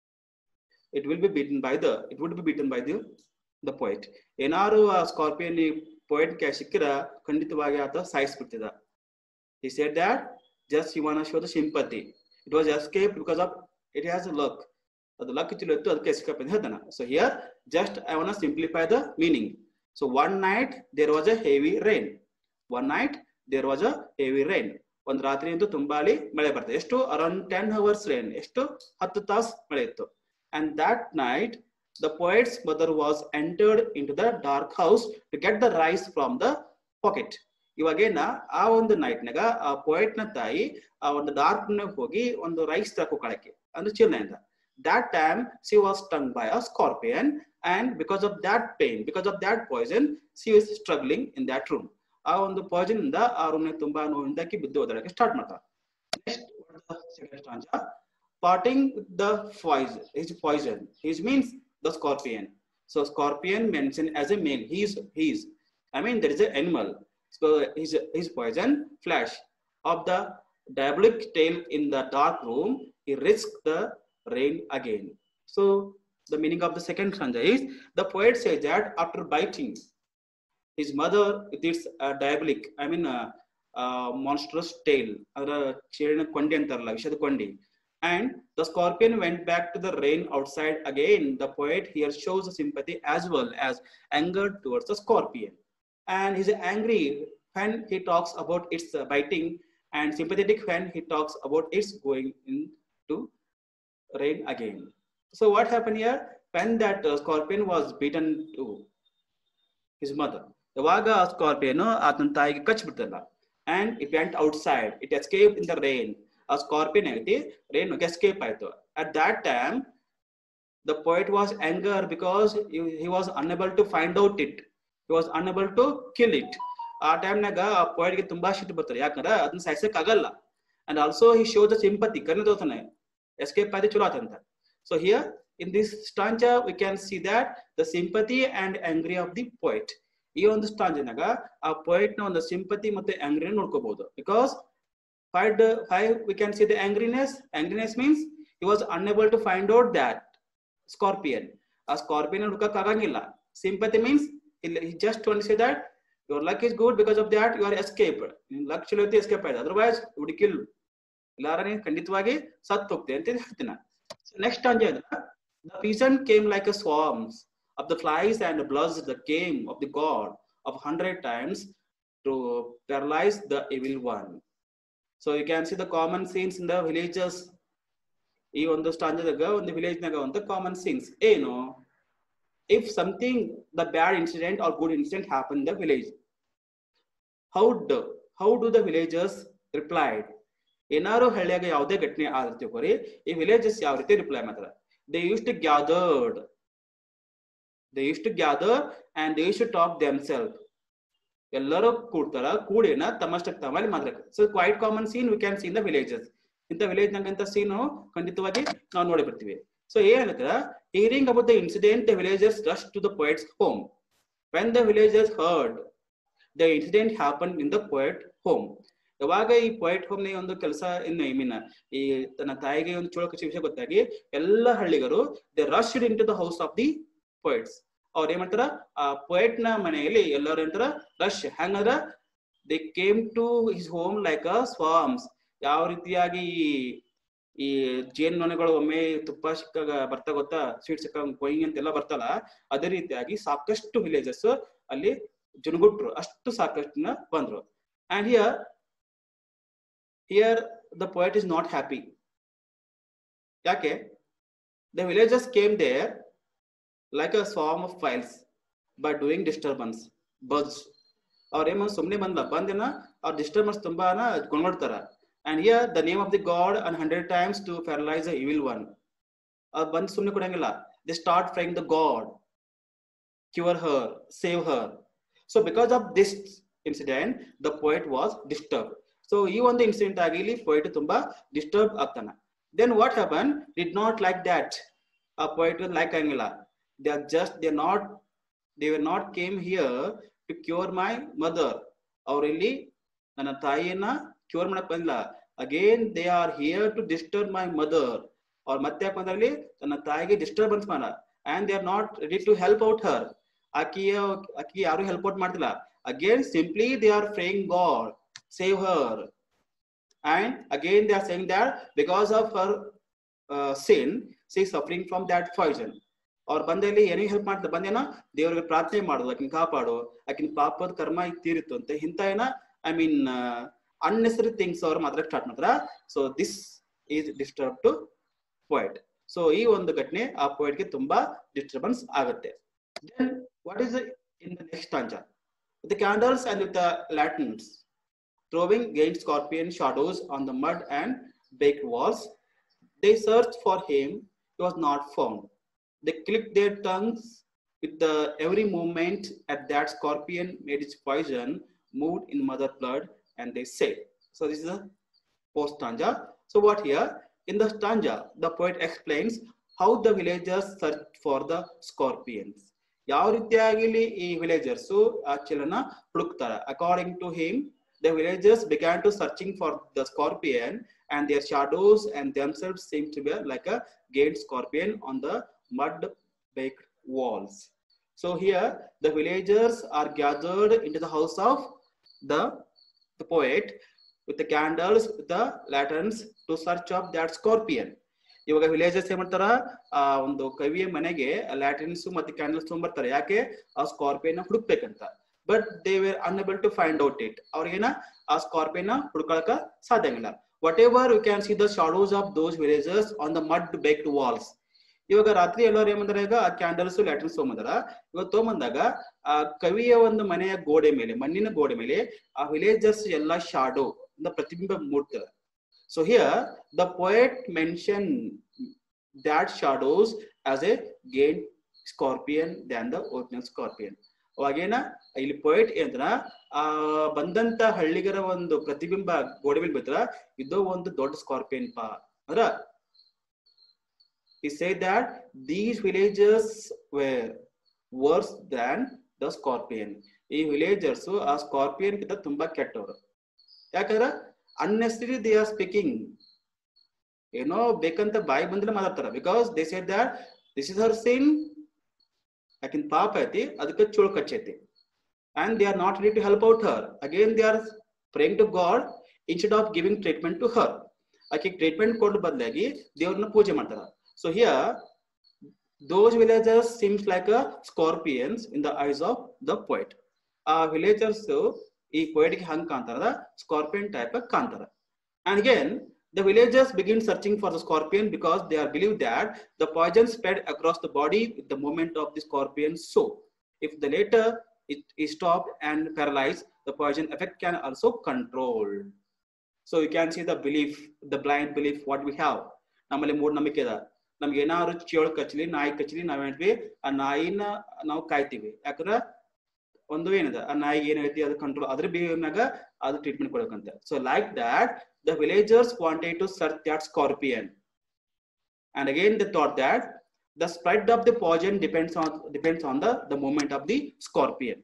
it will be beaten by the it would be beaten by the the poet. ಏನಾರು ಆ scorpion poet ಗೆ ಸಿಕ್ಕಿರ ಖಂಡಿತವಾಗಿ ಆತ ಸಾಯಿಸ್ಬಿಡ್ತಿದ. He said that just he want to show the sympathy. It was escaped because of it has a luck. ಅದು luck ಚಲೋ ಇತ್ತು, ಅದಕ್ಕೆ ಎಸ್ಕೇಪ್ ಅಂತ ಹೇಳ್ತಾನ. So here just I want to simplify the meaning. So one night there was a heavy rain. One night there was a heavy rain. ಒಂದು ರಾತ್ರಿ ಅಂತೂ ತುಂಬಾಲಿ ಮಳೆ ಬರ್ತದೆ. ಎಷ್ಟು? Around ten hours rain. ಎಷ್ಟು? ಹತ್ತು ತಾಸು ಮಳೆ ಇತ್ತು. And that night the poet's mother was entered into the dark house to get the rice from the packet. ಇವಾಗೇನ ಆ ಒಂದು ನೈಟ್ ನಾಗ ಆ ಪೋಯಟ್ ನ ತಾಯಿ ಆ ಒಂದು ಡಾರ್ಕ್ ನಾಗ ಹೋಗಿ ಒಂದು ರೈಸ್ ತಕೋಳಕ್ಕೆ ಅಂದ್ರೆ ಚೀಲದಿಂದ. That time she was stung by a scorpion, and because of that pain, because of that poison, she was struggling in that room. ಆ ಒಂದು ಪಾಯ್ಸನ್ ಇಂದ ಆ ರೂಮ್ ನ ತುಂಬಾ ನೋವಿಂದಾಕಿ ಬಿದ್ದು ಓದಾಡಕ್ಕೆ ಸ್ಟಾರ್ಟ್ ಮಾಡ್ತಾರೆ. Next second stanza, parting the poison. His poison. His means the scorpion. So scorpion mentioned as a male. He is he is. I mean there is an animal. So his his poison flash of the diabolic tail in the dark room. He risked the rain again. So the meaning of the second stanza is the poet says that after biting his mother with its uh, diabolic, I mean uh, uh, monstrous tail, adra chedina kondi antaralla vishada kondi, and the scorpion went back to the rain outside again. The poet here shows sympathy as well as anger towards the scorpion, and he's angry when he talks about its uh, biting, and sympathetic when he talks about its going into rain again. So what happened here? When that uh, scorpion was beaten to his mother, yawaga scorpion atana tayiಗೆ ಕಚ್ ಬಿಡ್ತಲ್ಲ, and it went outside, it escaped in the rain. A scorpion agati rain escape ಆಯ್ತು. At that time the poet was anger because he, he was unable to find out it, he was unable to kill it. ಆ time ನಾಗ ಆ poet ಗೆ ತುಂಬಾ ಸಿಟ್ಟು ಬರ್ತದೆ, ಯಾಕಂದ್ರೆ ಅದನ್ನ ಸಾಯಿಸಕ್ ಆಗಲ್ಲ. And also he shows the sympathy, ಕರುಣೆ ತೋರ್ತಾನೆ, escape ಆಯ್ತು ಚಲೋ ಆತಂತ. So here in this stanza we can see that the sympathy and angry of the poet. ಈ ಒಂದು stanza ನಾಗ ಆ poet ನ ಒಂದು sympathy ಮತ್ತೆ angry ನೋಡ್ಕೋಬಹುದು. Because why the why we can see the angriness? Angriness means he was unable to find out that scorpion. ಆ scorpion ಹುಡುಕಕ್ ಆಗಂಗಿಲ್ಲ. Sympathy means he just want to say that your luck is good, because of that you are escaped. luck ಚಲೋ ಐತಿ, escape ಆಯ್ತು, otherwise you would kill. ಇಲ್ಲಾರ ನೀನು ಖಂಡಿತವಾಗಿ ಸತ್ತು ಹೋಗ್ತೆ ಅಂತ ಹೇಳ್ತೀನಿ. ನೆಕ್ಸ್ಟ್ stanza ಇದೆ, the peasant came like a swarms of the flies and buzzed the came of the god of hundred times to paralyze the evil one. So you can see the common scenes in the villages. ಈ ಒಂದು ಸ್ಟಾಂಜಾದಾಗ ಒಂದು village ನಾಗ ಒಂದು common scenes ಏನು, if something the bad incident or good incident happened in the village, how do how do the villagers replied? ಏನಾರು ಹಳ್ಳಿಯಾಗ ಯಾವುದೇ ಘಟನೆ ಆದ್ರೆ ತಿಳ್ಕೊರಿ, ಈ ವಿಲೇಜಸ್ ಯಾವ ರೀತಿ ರಿಪ್ಲೈ ಮಾಡ್ತಾರೆ, they used to gathered they used to gather and they used to talk themselves. ಎಲ್ಲರೂ ಕೂಡ್ತಾರ, ಕೂಡಿನ ತಮ್ಮಷ್ಟಕ್ಕೆ ತಮ್ಮಲ್ಲಿ ಮಾತಾಡ್ತಾರೆ. So quite common scene we can see in the villages. ಇಂಥ ವಿಲೇಜ್ ನಂಗಂತ ಸೀನು ಖಂಡಿತವಾಗಿ ನಾವು ನೋಡಿ ಬರ್ತೀವಿ. ಸೊ ಏನಂದ್ರ, hearing about the incident, the villagers rushed to the poet's home. When the villagers heard the incident happened in the poet home, ಯಾವಾಗ ಈ poet home ನ ಒಂದು ಕೆಲಸ ಇನ್ನು ಐ ಮೀನ್ ಈ ತನ್ನ ತಾಯಿಗೆ ಒಂದು ಚೋಳ ಕಚ್ಚಿ ವಿಷಯ ಗೊತ್ತಾಗಿ ಎಲ್ಲ ಹಳ್ಳಿಗರು they rushed into the house of the poets. ಅವ್ರ ಏನ್ ಮಾಡ್ತಾರ, ಆ ಪೊಯೆಟ್ ನ ಮನೆಯಲ್ಲಿ ಎಲ್ಲರೂ ಏನಂತಾರ ರಶ್. ಹೆಂಗಂದ್ರ they came to his home like a swarms. ಯಾವ ರೀತಿಯಾಗಿ ಈ ಜೇನು ನೊಣಗಳು ಒಮ್ಮೆ ತುಪ್ಪ ಸಿಕ್ಕಾಗ ಬರ್ತಾ ಗೊತ್ತಾ, ಸ್ವೀಟ್ ಸಿಕ್ಕಾಗ ಕೊಯ್ಯಿಂಗ್ ಅಂತೆಲ್ಲ ಬರ್ತಲ್ಲ, ಅದೇ ರೀತಿಯಾಗಿ ಸಾಕಷ್ಟು ವಿಲೇಜಸ್ ಅಲ್ಲಿ ಜುನುಗುಟ್ರು, ಅಷ್ಟು ಸಾಕಷ್ಟು ಬಂದ್ರು. And here here the poet is not happy. ಯಾಕೆ? The villages came there like a swarm of flies by doing disturbance, buzz. ಅವ್ರ ಏನ್ ಸುಮ್ನೆ ಬಂದ ಬಂದಿನ ಅವ್ರ ಡಿಸ್ಟರ್ಬೆನ್ಸ್ ತುಂಬಾನ ಕೊಂಡ್ಬಿಡ್ತಾರ. and here the name of the god and hundred times to paralyze the evil one. ಅವ್ರು ಬಂದ್ ಸುಮ್ನೆ ಕೊಡಂಗಿಲ್ಲ, they start praying the god, cure her, save her. so because of this incident the poet was disturbed. so ಈ ಒಂದು incident ಆಗಿ ಇಲ್ಲಿ poet ತುಂಬಾ disturb ಆಗ್ತಾನ. then what happened, did not like that. ಆ poet ಲೈಕ್ ಆಗಂಗಿಲ್ಲ. they are just they are not they were not came here to cure my mother. ಅವ್ರು ಇಲ್ಲಿ ನನ್ನ ತಾಯಿಯನ್ನ ಕ್ಯೂರ್ ಮಾಡಕ್ ಬಂದಿಲ್ಲ. Again they are here to disturb my mother. ಅವ್ರು ಮತ್ತೆ ಯಾಕೆ ಬಂದಲ್ಲಿ ತನ್ನ ತಾಯಿಗೆ ಡಿಸ್ಟರ್ಬೆನ್ಸ್ ಮಾಡ. And they are not ready to help out her. ಆಕಿಯ ಆಕಿ ಯಾರು ಹೆಲ್ಪ್ ಔಟ್ ಮಾಡ್ತಿಲ್ಲ. Again simply they are praying god save her. And again they are saying that because of her sin she is suffering from that poison. ಅವ್ರ ಬಂದಲ್ಲಿ ಏನಿಗೆ help ಮಾಡ್ತಾರೆ, ಬಂದೇನ ದೇವ್ರಿಗೆ ಪ್ರಾರ್ಥನೆ ಮಾಡೋದು, ಆಕಿನ ಕಾಪಾಡು, ಆಕಿನ ಪಾಪದ ಕರ್ಮ ಈಗ ತೀರಿತ್ತು ಅಂತ ಇಂತ ಏನ ಐ ಮೀನ್ ಅನ್ನೆಸರಿ ಥಿಂಗ್ಸ್ ಅವ್ರು ಮಾತ್ರ ಸ್ಟಾರ್ಟ್ ಮಾಡ್ತಾರ. So this is disturb to poet. So ಈ ಒಂದು ಘಟನೆ ಆ ಪೊಯೆಟ್ ಗೆ ತುಂಬಾ ಡಿಸ್ಟರ್ಬೆನ್ಸ್ ಆಗುತ್ತೆ. Then what is it in the next stanza? With the candles and with the lanterns throwing against scorpion shadows on the mud and baked walls, they searched for him, he was not found. They clicked their tongues with the every movement at that scorpion made its poison moved in mother blood, and they said. So this is the post stanza. So what here in the stanza the poet explains how the villagers searched for the scorpions. ಯಾವ ರೀತಿಯಾಗಿ ಈ villagers ಆ ಚಿಲನ ಹುಡುಕ್ತಾರ. According to him the villagers began to searching for the scorpion, and their shadows and themselves seemed to be like a gained scorpion on the mud baked walls. So here the villagers are gathered into the house of the the poet with the candles, with the lanterns to search up that scorpion. ಇವಾಗ villagers ಏನ್ ಮಾಡ್ತಾರ, ಆ ಒಂದು ಕವಿಯ ಮನೆಗೆ ಲ್ಯಾಟರ್ನ್ಸ್ ಮತ್ತೆ candles ತೊಗೊಂಡ್ಬರ್ತಾರೆ. ಯಾಕೆ? ಆ ಸ್ಕಾರ್ಪಿಯನ್ ಹುಡುಕ್ಬೇಕಂತ. But they were unable to find out it. ಅವ್ರಿಗೇನ ಆ ಸ್ಕಾರ್ಪಿಯನ್ ಹುಡುಕಳಕ ಸಾಧ್ಯ ಆಗಿಲ್ಲ. Whatever you can see the shadows of those villagers on the mud baked walls. ಇವಾಗ ರಾತ್ರಿ ಎಲ್ಲರೂ ಏನ್ ಬಂದಾರ, ಈಗ ಆ ಕ್ಯಾಂಡಲ್ಸ್ ಲ್ಯಾಟರ್ನ್ಸ್ ತೊಗೊಂಬಂದಾರ. ಇವಾಗ ತೊಗೊಂಬಂದಾಗ ಆ ಕವಿಯ ಒಂದು ಮನೆಯ ಗೋಡೆ ಮೇಲೆ, ಮಣ್ಣಿನ ಗೋಡೆ ಮೇಲೆ ಆ ವಿಲೇಜರ್ಸ್ ಎಲ್ಲಾ ಶಾಡೋ ಅಂದ್ರೆ ಪ್ರತಿಬಿಂಬ ಮೂಡ್ತಾರೆ. So here the poet mentioned that shadows as a gained scorpion than the original scorpion. ಅವಾಗೇನ ಇಲ್ಲಿ ಪೊಯೆಟ್ ಏನಂದ್ರ ಆ ಬಂದಂತ ಹಳ್ಳಿಗರ ಒಂದು ಪ್ರತಿಬಿಂಬ ಗೋಡೆ ಮೇಲೆ ಬಿದ್ರ ಇದು ಒಂದು ದೊಡ್ಡ ಸ್ಕಾರ್ಪಿಯನ್ ಪಾ ಅಂದ್ರ. he said that these villagers were worse than the scorpion. ಈ ವಿಲೇಜರ್ಸ್ ಆ ಸ್ಕಾರ್ಪಿಯನ್ ಗಿಂತ ತುಂಬಾ ಕೆಟ್ಟವರು. ಯಾಕಂದ್ರ unnecessarily they are speaking, ಏನೋ ಬೇಕಂತ ಬಾಯಿ ಬಂದ್ರೆ ಮಾತಾಡ್ತಾರ. Because they said that this is her sin, ಆಕಿನ್ ಪಾಪ ಐತಿ, ಅದಕ್ಕೆ ಚುಳು ಕಚ್ಚೈತಿ. and they are not ready to help out her. Again they are praying to God instead of giving treatment to her. ಆಕೆ ಟ್ರೀಟ್ಮೆಂಟ್ ಕೊಟ್ಟು ಬದಲಾಗಿ ದೇವ್ರನ್ನ ಪೂಜೆ ಮಾಡ್ತಾರ. So here those villagers seems like a scorpions in the eyes of the poet. ಆ villagers ಈ poet ಗೆ ಹಂಗ ಕಾಣ್ತಾರ, ಸ್ಕಾರ್ಪಿಯನ್ ಟೈಪ್ ಕಾಣ್ತಾರ. And again the villagers begin searching for the scorpion because they are believe that the poison spread across the body with the movement of the scorpion. So if the later it is stopped and paralyzed, the poison effect can also control. So you can see the belief, the blind belief what we have. ನಮ್ಮಲ್ಲಿ ಮೂಢನಂಬಿಕೆ ಇದೆ. ನಮ್ಗೆ ಏನಾದ್ರು ಚೇಳು ಕಚ್ಚಲಿ, ನಾಯಿ ಕಚ್ಚಲಿ, ನಾವೇನ್ವಿ ಆ ನಾಯಿನ ನಾವು ಕಾಯ್ತೀವಿ. ಯಾಕಂದ್ರೆ ಒಂದು ಏನಿದೆ ಆ ನಾಯಿಗೆ ಏನೈತಿ ಅದು ಕಂಟ್ರೋಲ್ ಅದ್ರ ಬಿಹೇವಿಯರ್ನಾಗ ಅದು ಟ್ರೀಟ್ಮೆಂಟ್ ಕೊಡಬೇಕಂತ. So like that the villagers wanted to search that scorpion, and again they thought that the spread of the poison depends on depends on the the movement of the scorpion.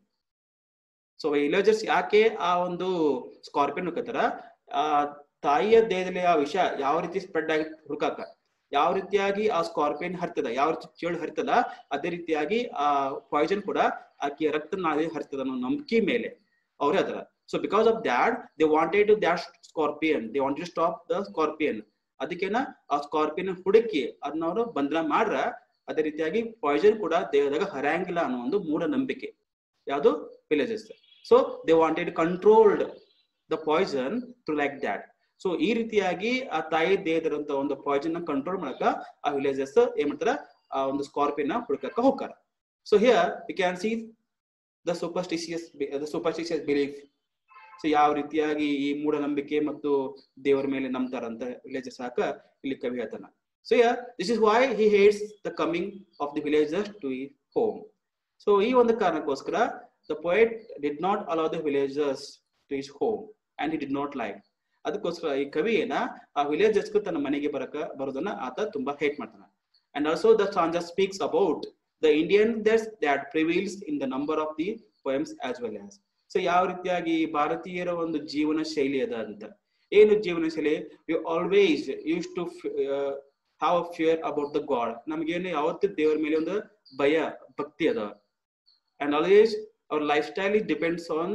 So villagers ಯಾಕೆ ಆ ಒಂದು scorpion ಹುಡುಕತಾರ, ಆ ತಾಯಿಯ ದೇಹದಲ್ಲಿ ಆ ವಿಷ ಯಾವ ರೀತಿ ಸ್ಪ್ರೆಡ್ ಆಗಿ ಹುಡುಕಾಕ, ಯಾವ ರೀತಿಯಾಗಿ ಆ ಸ್ಕಾರ್ಪಿಯನ್ ಹರ್ತದ, ಯಾವ ರೀತಿ ಚೇಳು ಹರ್ತದ, ಅದೇ ರೀತಿಯಾಗಿ ಆ ಪಾಯ್ಸನ್ ಕೂಡ ಆಕೆಯ ರಕ್ತನಾಳಿ ಹರ್ತದ ಅನ್ನೋ ನಂಬಿಕೆ ಮೇಲೆ ಅವ್ರೆ ಅದರ. So because of that they wanted to dash scorpion, they wanted to stop the scorpion. ಅದಕ್ಕೆನ ಆ ಸ್ಕಾರ್ಪಿಯನ್ ಹುಡುಕಿ ಅದನ್ನವರು ಬಂಧನ ಮಾಡ್ರ, ಅದೇ ರೀತಿಯಾಗಿ ಪಾಯ್ಸನ್ ಕೂಡ ದೇಹದಾಗ ಹರಂಗಿಲ್ಲ ಅನ್ನೋ ಒಂದು ಮೂಢ ನಂಬಿಕೆ ಯಾವುದು villages. So they wanted controlled the poison through like that. So ಈ ರೀತಿಯಾಗಿ ಆ ತಾಯಿ ದೇಹದಂತ ಒಂದು ಪಾಯ್ಸನ್ ನ ಕಂಟ್ರೋಲ್ ಮಾಡಕ ಆ ವಿಲೇಜಸ್ ಏನ್ ಮಾಡ್ತಾರ, ಆ ಒಂದು ಸ್ಕಾರ್ಪಿಯನ್ ಹುಡುಕಕ್ಕ ಹೋಗ್ತಾರ. So here you can see the superstitious the superstitious belief. So ಯಾವ ರೀತಿಯಾಗಿ ಈ ಮೂಢನಂಬಿಕೆ ಮತ್ತು ದೇವರ ಮೇಲೆ ನಂಬ್ತಾರ ಅಂತ ವಿಲೇಜಸ್ ಸಾಕ ಇಲ್ಲಿ ಕವಿ ಹೇಳ್ತಾನ. So yeah this is why he hates the coming of the villagers to his home. So ಈ ಒಂದು ಕಾರಣಕ್ಕೋಸ್ಕರ the poet did not allow the villagers to his home and he did not like. ಅದಕ್ಕೋಸ್ಕರ ಈ ಕವಿ ಏನ ಆ villagers ತನ್ನ ಮನೆಗೆ ಬರಕ ಬರೋದನ್ನ ಆತ ತುಂಬಾ ಹೇಟ್ ಮಾಡ್ತಾನ. And also the stanza speaks about the Indian that prevails in the number of the poems as well as. So ಯಾವ ರೀತಿಯಾಗಿ ಭಾರತೀಯರ ಒಂದು ಜೀವನ ಶೈಲಿ ಅದ ಅಂತ. ಏನು ಜೀವನ ಶೈಲಿ? You always use to have a fear about the God. ನಮ್ಗೇನು ಯಾವತ್ತು ದೇವರ ಮೇಲೆ ಒಂದು ಭಯ ಭಕ್ತಿ ಅದ. And always our life style is depends on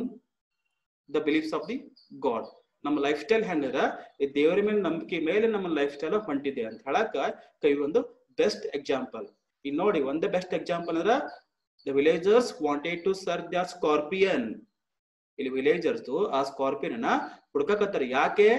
the beliefs of the God. ನಮ್ಮ ಲೈಫ್ ಸ್ಟೈಲ್ ಹೆಂಗದ ದೇವರ ಮೇಲೆ ನಂಬಿಕೆ ಮೇಲೆ ನಮ್ಮ ಲೈಫ್ ಸ್ಟೈಲ್ ಹೊಂಟಿದೆ ಅಂತ ಹೇಳಕ ಕವಿ ಒಂದು ಬೆಸ್ಟ್ ಎಕ್ಸಾಂಪಲ್. ಈಗ ನೋಡಿ ಒಂದೇ ಬೆಸ್ಟ್ ಎಕ್ಸಾಂಪಲ್ ಅಂದ್ರ the villagers wanted to search the scorpion. ಇಲ್ಲಿ ವಿಲೇಜರ್ಸ್ ಆ ಸ್ಕಾರ್ಪಿಯನ್ ಅನ್ನ ಹುಡುಕಕತ್ತಾರ. ಯಾಕೆ?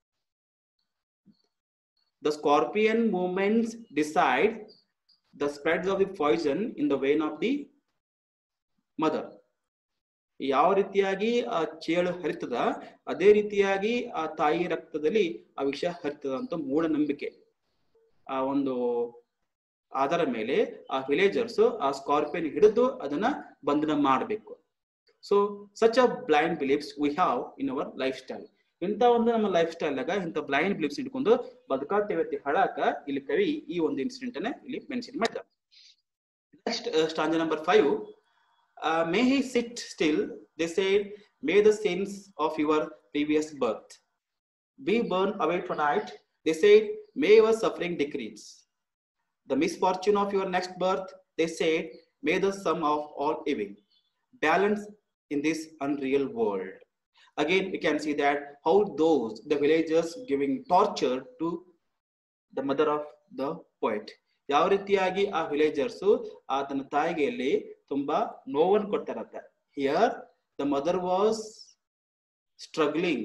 The scorpion movements decide the spreads of the poison in the vein of the mother. ಯಾವ ರೀತಿಯಾಗಿ ಆ ಚೇಳು ಹರಿತದ ಅದೇ ರೀತಿಯಾಗಿ ಆ ತಾಯಿ ರಕ್ತದಲ್ಲಿ ಆ ವಿಷ ಹರಿತದ ಅಂತ ಮೂಢನಂಬಿಕೆ ಆ ಒಂದು ಆಧಾರ ಮೇಲೆ ಆ ವಿಲೇಜರ್ಸ್ ಆ ಸ್ಕಾರ್ಪಿಯನ್ ಹಿಡಿದು ಅದನ್ನ ಬಂಧನ ಮಾಡಬೇಕು. So such a blind beliefs we have in our life style. ಇಂಥ ಒಂದು ನಮ್ಮ ಲೈಫ್ ಸ್ಟೈಲ್ ಆಗ ಇಂಥ ಬ್ಲೈಂಡ್ ಬಿಲೀಫ್ಸ್ ಇಟ್ಕೊಂಡು ಬದುಕಾತೇವೆ ಹಳಾಕ ಇಲ್ಲಿ ಕವಿ ಈ ಒಂದು ಇನ್ಸಿಡೆಂಟ್ ಅನ್ನ ಇಲ್ಲಿ ಮೆನ್ಷನ್ ಮಾಡಿದ. Next stanza number five. May he sit still, they said, may the sins of your previous birth be burn away tonight, they said, may your suffering decrease. The misfortune of your next birth, they said, may the sum of all evil balance in this unreal world. Again we can see that how those the villagers giving torture to the mother of the poet. ಯಾವ ರೀತಿಯಾಗಿ ಆ villagers ಆತನ ತಾಯಿಗೆಯಲ್ಲಿ ತುಂಬಾ ನೋವನ್ನು ಕೊಡ್ತಾರಂತ. Here the mother was struggling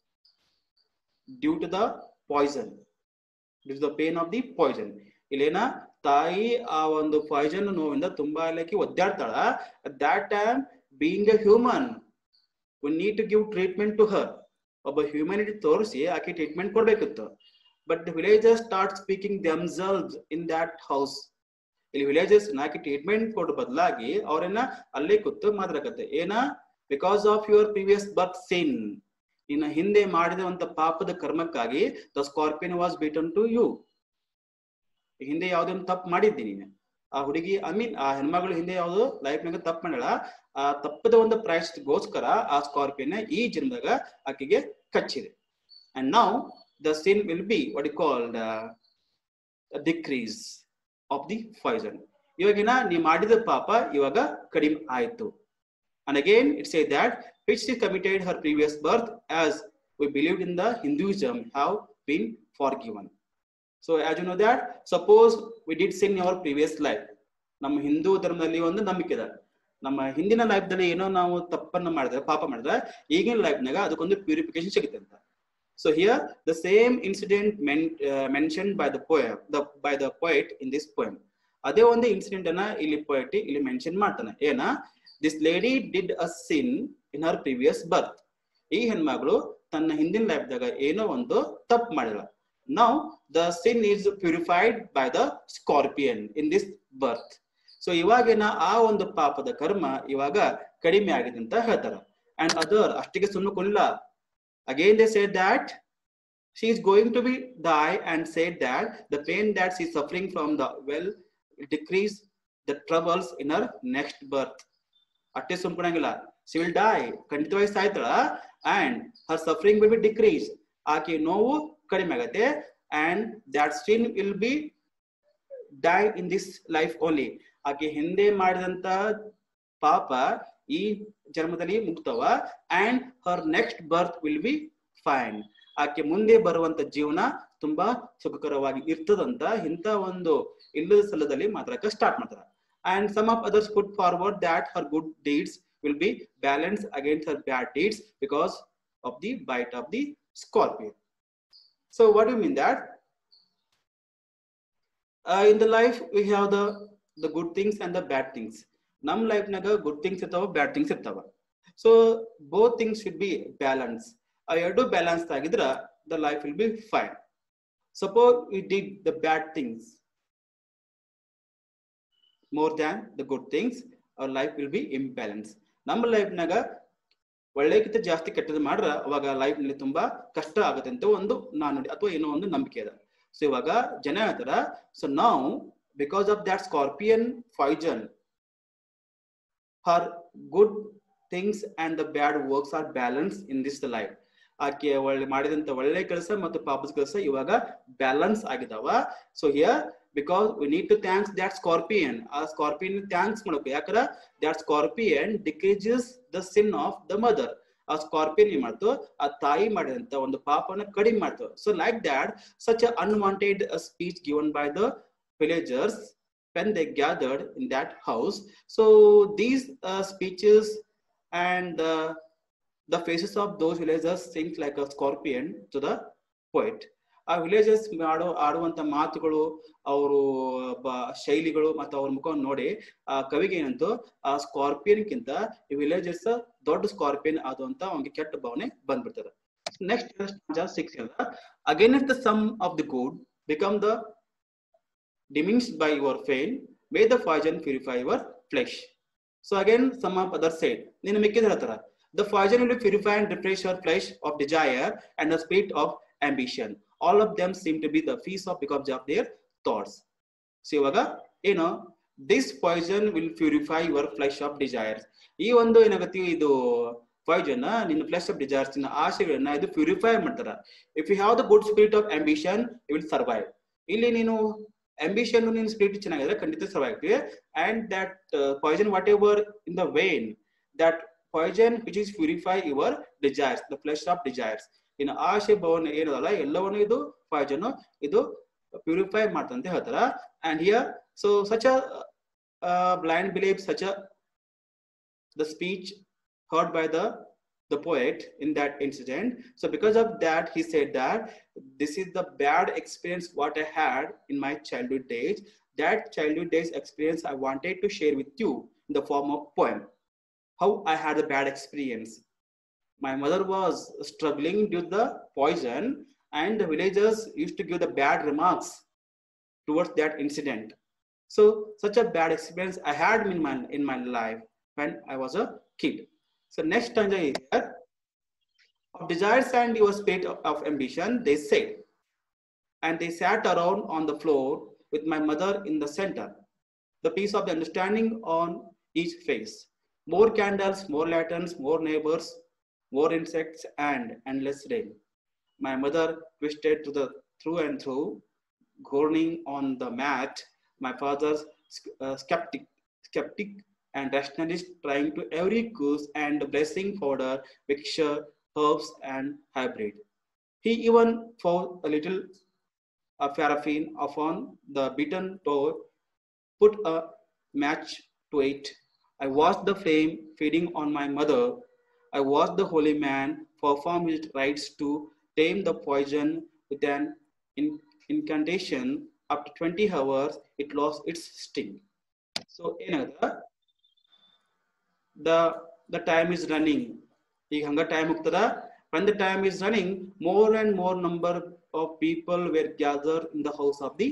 due to the poison, due to the pain of the poison. ಇಲ್ಲೇನ ತಾಯಿ ಆ ಒಂದು ಪಾಯ್ಸನ್ ನೋವಿಂದ ತುಂಬಾ ಇಲ್ಲಕಿ ಒದ್ದಾಡ್ತಾಳ. That time being a human we need to give treatment to her. ಒಬ್ಬ ಹ್ಯೂಮನಿಟಿ ತೋರಿಸಿ ಆಕೆ ಟ್ರೀಟ್ಮೆಂಟ್ ಕೊಡ್ಬೇಕಿತ್ತು. But the villagers start speaking themselves in that house. ಇಲ್ಲಿ ವಿಲೇಜರ್ಸ್ ಆಕೆ ಟ್ರೀಟ್ಮೆಂಟ್ ಕೊಟ್ಟು ಬದಲಾಗಿ ಅವ್ರನ್ನ ಅಲ್ಲೇ ಕೂತು ಮಾತಾಡಕತ್ತೆ. ಏನ? Because of your previous birth sin, ಇನ್ನ ಹಿಂದೆ ಮಾಡಿದಂತ ಪಾಪದ ಕರ್ಮಕ್ಕಾಗಿ the scorpion was beaten to you. ಹಿಂದೆ ಯಾವ್ದೊಂದು ತಪ್ಪು ಮಾಡಿದ್ದೀನಿ ಆ ಹುಡುಗಿ, ಐ ಮೀನ್ ಆ ಹೆಣ್ಮಗಳು ಹಿಂದೆ ಯಾವ್ದು ಲೈಫ್ ನಾಗ ತಪ್ಪು ಮಾಡಲ್ಲ. ಆ ತಪ್ಪದ ಒಂದು ಪ್ರಾಯಶ್ಚಿತ್ತಗೋಸ್ಕರ ಆ ಸ್ಕಾರ್ಪಿಯನ್ ಈ ಜನ್ಮದಾಗ ಆಕೆಗೆ ಕಚ್ಚಿದೆ. And now the sin will be what you called decrease of the poison. ಇವಾಗಿನ ನೀ ಮಾಡಿದ ಪಾಪ ಇವಾಗ ಕಡಿಮೆ ಆಯ್ತು. And again, it says that which she committed her previous birth as we believed in the Hinduism have been forgiven. So as you know that, suppose we did sin in our previous life. ನಮ್ಮ ಹಿಂದೂ ಧರ್ಮದಲ್ಲಿ ಒಂದು ನಂಬಿಕೆ ಇದೆ. ನಮ್ಮ ಹಿಂದಿನ life ದಲ್ಲಿ ಏನೋ ನಾವು ತಪ್ಪನ್ನು ಮಾಡಿದ್ರೆ ಪಾಪ ಮಾಡಿದ್ರೆ ಈಗಿನ ಲೈಫ್ ನಾಗ ಅದಕ್ಕೊಂದು ಪ್ಯೂರಿಫಿಕೇಶನ್ ಸಿಗುತ್ತೆ ಅಂತ. So here the same incident men, uh, mentioned by the poem, the by the poet in this poem. ಅದೇ ಒಂದು ಇನ್ಸಿಡೆಂಟ್ ಅನ್ನ ಇಲ್ಲಿ poet ಇಲ್ಲಿ ಮೆನ್ಷನ್ ಮಾಡ್ತಾನೆ. ಏನ this lady did a sin in her previous birth. ಈ ಹೆಣ್ಮಗಳು ತನ್ನ ಹಿಂದಿನ ಲೈಫ್ ದಾಗ ಏನೋ ಒಂದು ತಪ್ಪು ಮಾಡಿಲ್ಲ. Now the sin is purified by the scorpion in this birth. So ಇವಾಗಿನ ಆ ಒಂದು ಪಾಪದ ಕರ್ಮ ಇವಾಗ ಕಡಿಮೆ ಆಗಿದೆ ಅಂತ ಹೇಳ್ತಾರೆ. And other ಅಷ್ಟಿಗೆ ಸುಮ್ಮನೆ ಕೊಲ್ಲ. Again they said that she is going to be die and said that the pain that she is suffering from the well will decrease the troubles in her next birth. ಅಷ್ಟೇ ಸುಮ್ಕೊಂಡಂಗಿಲ್ಲ. She will die. ಖಂಡಿತವಾಗಿ ಸಾಯ್ತಾಳ. And her suffering will be decreased. ಆಕೆ ನೋವು ಕಡಿಮೆ ಆಗುತ್ತೆ. And that sin will be die in this life only. ಆಕೆ ಹಿಂದೆ ಮಾಡಿದಂತ ಪಾಪ ಈ ಜನ್ಮದಲ್ಲಿ ಮುಕ್ತವ. And her next birth will be fine. ಆಕೆ ಮುಂದೆ ಬರುವಂತ ಜೀವನ ತುಂಬಾ ಸುಖಕರವಾಗಿ ಇರ್ತದಂತ ಇಂತ ಒಂದು ಇಲ್ಲದ ಸ್ಥಳದಲ್ಲಿ ಮಾತ್ರಕ್ಕೆ ಸ್ಟಾರ್ಟ್ ಮಾಡ್ತಾರೆ. And some of others put forward that her good deeds will be balanced against her bad deeds because of the bite of the scorpion. So what do you mean that? Uh, in the life we have the the good things and the bad things. Nam life naga good things irtava, bad things irtava. So both things should be balanced. I do balance agidra, the life will be fine. Suppose we did the bad things more than the good things, our life will be imbalanced. Nam life naga ಒಳ್ಳೆಕ್ಕಿಂತ ಜಾಸ್ತಿ ಕೆಟ್ಟದ್ದು ಮಾಡ್ರ ಅವಾಗ life ನಲ್ಲಿ ತುಂಬಾ ಕಷ್ಟ ಆಗುತ್ತೆ ಅಂತ ಒಂದು ನಾನು ಅಥವಾ ಏನೋ ಒಂದು ನಂಬಿಕೆ ಇದೆ. ಸೊ ಇವಾಗ ಜನ ಹೇಳ್ತಾರ, ಸೊ ನಾವು because of that scorpion poison her good things and the bad works are balanced in this life. ಆಕೆ ಒಳ್ಳೆ ಮಾಡಿದಂತ ಒಳ್ಳೆ ಕೆಲಸ ಮತ್ತು ಪಾಪದ ಕೆಲಸ ಇವಾಗ ಬ್ಯಾಲೆನ್ಸ್ ಆಗಿದಾವ. So here because we need to thanks that scorpion. ಆ ಸ್ಕಾರ್ಪಿಯನ್ ಥ್ಯಾಂಕ್ಸ್ ಮಾಡಬೇಕು. ಯಾಕಂದ್ರೆ that scorpion decreases the sin of the mother. ಆ ಸ್ಕಾರ್ಪಿಯನ್ ಏನ್ ಮಾಡ್ತು, ಆ ತಾಯಿ ಮಾಡಿದಂತ ಒಂದು ಪಾಪನ ಕಡಿಮೆ ಮಾಡ್ತು. So like that such a unwanted speech given by the villagers when they gathered in that house. So these uh, speeches and uh, the faces of those villagers seems like a scorpion to the poet. ಆ villages ಮಾಡೋ ಆಡುವಂತ ಮಾತುಗಳು, ಅವರು ಶೈಲಿಗಳು ಮತ್ತು ಅವ್ರ ಮುಖವನ್ನು ನೋಡಿ ಆ ಕವಿಗೆ ಏನಂತೂ ಆ ಸ್ಕಾರ್ಪಿಯನ್ ಕಿಂತ ಈ ವಿಲೇಜಸ್ ದೊಡ್ಡ ಸ್ಕಾರ್ಪಿಯನ್ ಆದು ಅಂತ ಅವನಿಗೆ ಕೆಟ್ಟ ಭಾವನೆ ಬಂದ್ಬಿಡ್ತದೆ. Next six against the sum of the good become the diminished by your pain, may the poison purify your flesh. So again some of others said, ninu mikkida heltara, the poison will purify and refresh your flesh of desire and the spirit of ambition. All of them seem to be the feast of because of their thoughts. So ivaga eno this poison will purify your flesh of desires. ಈ ಒಂದು ಏನಾಗತ್ತೆ, ಇದು Poisson ನಿನ್ನ flesh of desires ನಿನ್ನ ಆಸೆಗಳನ್ನ ಇದು purify ಮಾಡ್ತಾರ. If you have the good spirit of ambition you will survive. ಇಲ್ಲಿ ನೀನು ambition in spirit ಚೆನ್ನಾಗಿದ್ರೆ ಖಂಡಿತ ಸರ್ವೈವ್ ಆಗ್ತೀವಿ. and that uh, poison whatever in the vein, that poison which is purify your desires, the flesh of desires. ಇನ್ನ ಆಸೆ ಭಾವನೆ ಏನದಲ್ಲ ಎಲ್ಲವನ್ನೂ ಇದು ಪಾಯ್ಸನ್ ಇದು ಪ್ಯೂರಿಫೈ ಮಾಡ್ತಂತ ಹೇಳ್ತಾರ. and here so such a uh, blind belief, such a the speech heard by the the poet in that incident. So because of that he said that this is the bad experience what I had in my childhood days. That childhood days experience I wanted to share with you in the form of poem. How I had a bad experience. My mother was struggling due to the poison and the villagers used to give the bad remarks towards that incident. So such a bad experience I had in my in my life when I was a kid. So next stanza is here. Of desires and your spirit of, of ambition, they said, and they sat around on the floor with my mother in the center, the piece of the understanding on each face. More candles, more lanterns, more neighbors, more insects, and endless rain. My mother twisted to the through and through, groaning on the mat. My father's uh, skeptic, skeptic and rationalist trying to every course and blessing powder, mixture, herbs and hybrid. He even found a little uh, paraffin upon the beaten toe, put a match to it. I watched the flame feeding on my mother. I watched the holy man perform his rites to tame the poison with an in- incantation. After twenty hours, it lost its sting. So, ಏನಾಗುತ್ತೆ the the time is running. ಈಗ ಹಂಗ time ಹೋಗ್ತದ. When the time is running, more and more number of people were gathered in the house of the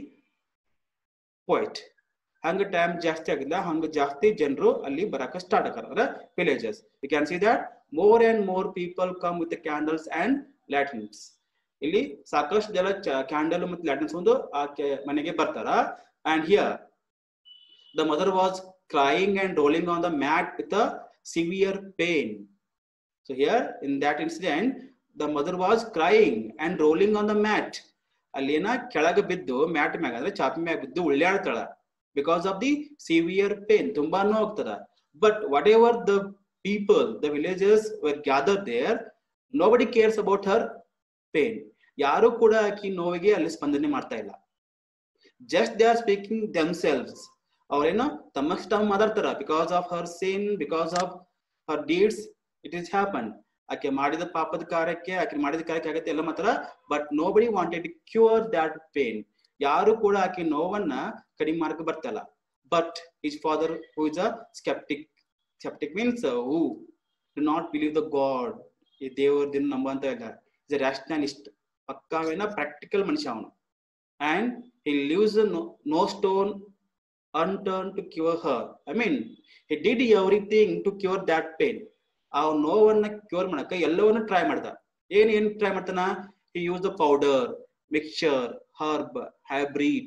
poet. ಹಂಗ time ಜಾಸ್ತಿ ಆಗಿಲ್ಲ, ಹಂಗ ಜಾಸ್ತಿ ಜನರು ಅಲ್ಲಿ ಬರಕ ಸ್ಟಾರ್ಟ್ ಆಕಾರ villages. You can see that more and more people come with candles and lanterns. ಇಲ್ಲಿ ಸಾಕಷ್ಟು ಜನ ಕ್ಯಾಂಡಲ್ ಮತ್ತು ಲ್ಯಾಟಿನ್ಸ್ ಒಂದು ಆ ಮನೆಗೆ ಬರ್ತಾರ. And here the mother was crying and rolling on the mat with a severe pain. So here in that incident, the mother was crying and rolling on the mat. Alena ಕೆಳಗೆ ಬಿದ್ದು mat ಮ್ಯಾಗ ಅಂದ್ರೆ ಚಾಪಿ ಮ್ಯಾಗ ಬಿದ್ದು ಉಳ್ಳಾಡ್ತಾಳ because of the severe pain. ತುಂಬಾ ನೋವು ಆಗ್ತದ. But whatever the people, the villagers were gathered there, nobody cares about her pain. ಯಾರು ಕೂಡ ಆಕಿ ನೋವಿಗೆ ಅಲ್ಲಿ ಸ್ಪಂದನೆ ಮಾಡ್ತಾ ಇಲ್ಲ. Just they are speaking themselves. ಅವರೇನೋ ತಮ್ಮಷ್ಟು ತಾವು ಮಾತಾಡ್ತಾರ. Because of her sin, because of her deeds it is happen. ಆಕೆ ಮಾಡಿದ ಪಾಪದ ಕಾರ್ಯಕ್ಕೆ, ಆಕೆ ಮಾಡಿದ ಕಾರ್ಯಕ್ಕೆ ಆಗತ್ತೆ ಎಲ್ಲ ಮಾತ್ರ. But nobody wanted to cure that pain. ಯಾರು ಕೂಡ ಆಕೆ ನೋವನ್ನ ಕಡಿಮೆ ಮಾಡಕ್ಕೆ ಬರ್ತಲ್ಲ. But his father who is a sceptic. Sceptic means who do not believe the God. ಈ ದೇವರದಿಂದ ನಂಬಂತ ಇಲ್ಲ. Is a rationalist. ಪಕ್ಕಾವೇನ ಪ್ರಾಕ್ಟಿಕಲ್ ಮನುಷ್ಯ ಅವನು. And he lives no stone unturned to cure her. I mean, he did everything to cure that pain. ಆ ನೋವನ್ನ cure ಮಾಡಕ ಎಲ್ಲವನ್ನೂ ಟ್ರೈ ಮಾಡ್ದ. ಏನ್ ಏನ್ ಟ್ರೈ ಮಾಡ್ತಾನ? he used the powder, mixture, herb, hybrid.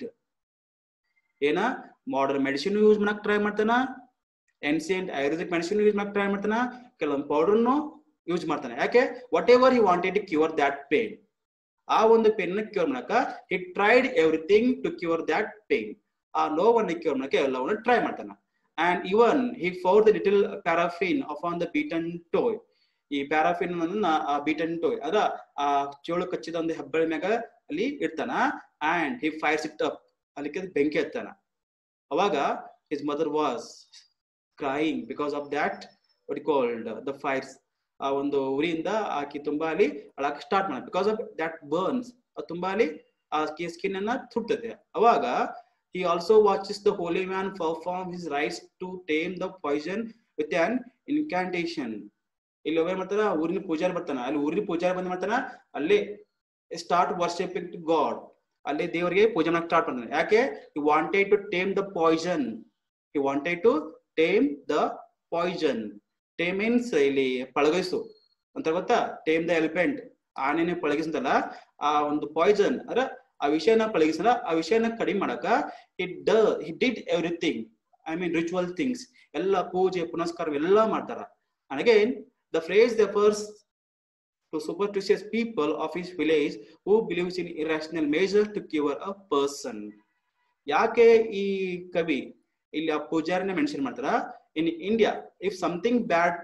ಏನ ಮಾಡರ್ನ್ ಮೆಡಿಸಿನ್ ಯೂಸ್ ಮಾಡಕ್ ಟ್ರೈ ಮಾಡ್ತಾನ, ಏನ್ಸಿಯಂಟ್ ಆಯುರ್ವೇದಿಕ್ ಮೆಡಿಸಿನ್ ಯೂಸ್ ಮಾಡಕ್ ಟ್ರೈ ಮಾಡ್ತಾನ, ಕೆಲವೊಂದು ಪೌಡರ್ನು ಯೂಸ್ ಮಾಡ್ತಾನೆ. ಯಾಕೆ? Whatever he wanted to cure that pain. ಆ ಒಂದು ಪೇನ್ ಕ್ಯೂರ್ ಮಾಡಕ he tried everything to cure that pain. ಆ ನೋವನ್ನು ಕ್ಯೂರ್ ಮಾಡಕ್ಕೆ ಎಲ್ಲವನ್ನು ಟ್ರೈ ಮಾಡ್ತಾನ. And even he found the little paraffin upon the beaten toe. ಈ ಪ್ಯಾರಾಫಿನ್ ಅನ್ನ ಆ ಬೀಟನ್ ಟೋಯ್ ಅದ ಆ ಚೋಳು ಕಚ್ಚಿದ ಒಂದು ಹೆಬ್ಬೆಳ ಮ್ಯಾಗ ಅಲ್ಲಿ ಇಡ್ತಾನ. And he fires it up. ಅದಕ್ಕೆ ಬೆಂಕಿ ಹತ್ತಾನ. ಅವಾಗ his mother was crying because of that what called the fires. ಆ ಒಂದು ಉರಿಯಿಂದ ಆಕಿ ತುಂಬಾ ಅಲ್ಲಿ ಅಳಕ್ ಸ್ಟಾರ್ಟ್ ಮಾಡ. Because of that burns. ಅದು ತುಂಬಾ ಅಲ್ಲಿ ಆ ಸ್ಕಿನ್ ಅನ್ನ ಸುಟ್ಟತೆ. ಅವಾಗ he also watches the holy man perform his rites to tame the poison with an incantation. ಇಲ್ಲಿ ಒಬ್ಬ ಮಾಡ್ತಾನ, ಊರಿನ ಪೂಜಾರಿ ಬರ್ತಾನ. ಅಲ್ಲಿ ಊರಿನ ಪೂಜಾರಿ ಬಂದ್ ಮಾಡ್ತಾನ, ಅಲ್ಲಿ ಸ್ಟಾರ್ಟ್ ವರ್ಷಿಪಿಂಗ್ ಟು ಗಾಡ್. ಅಲ್ಲಿ ದೇವರಿಗೆ ಪೂಜೆ ಮಾಡಕ್ ಸ್ಟಾರ್ಟ್ ಮಾಡ್ತಾನೆ. ಯಾಕೆ? he wanted to tame the poison. he wanted to tame the poison. tame means ಇಲ್ಲಿ ಪಳಗಿಸು ಅಂತ ಗೊತ್ತಾ? tame the elephant. ಆನೆನೆ ಪಳಗಿಸಂತಲ್ಲ, ಆ ಒಂದು ಪಾಯ್ಸನ್ ಅಂದ್ರೆ ಆ ವಿಷಯನ ಪಳಗಿಸಲ್ಲ, ಆ ವಿಷಯನ ಕಡಿಮೆ ಮಾಡಕ he does he did everything. I mean ritual things. ಎಲ್ಲ ಪೂಜೆ ಪುನಸ್ಕಾರ ಎಲ್ಲ ಮಾಡ್ತಾರ. And again the phrase refers to superstitious people of his village who believes in irrational measures to cure a person. ಯಾಕೆ ಈ ಕವಿ ಇಲ್ಲಿ ಆ ಪೂಜಾರಿನ ಮೆನ್ಷನ್ ಮಾಡ್ತಾರ? in India, if something bad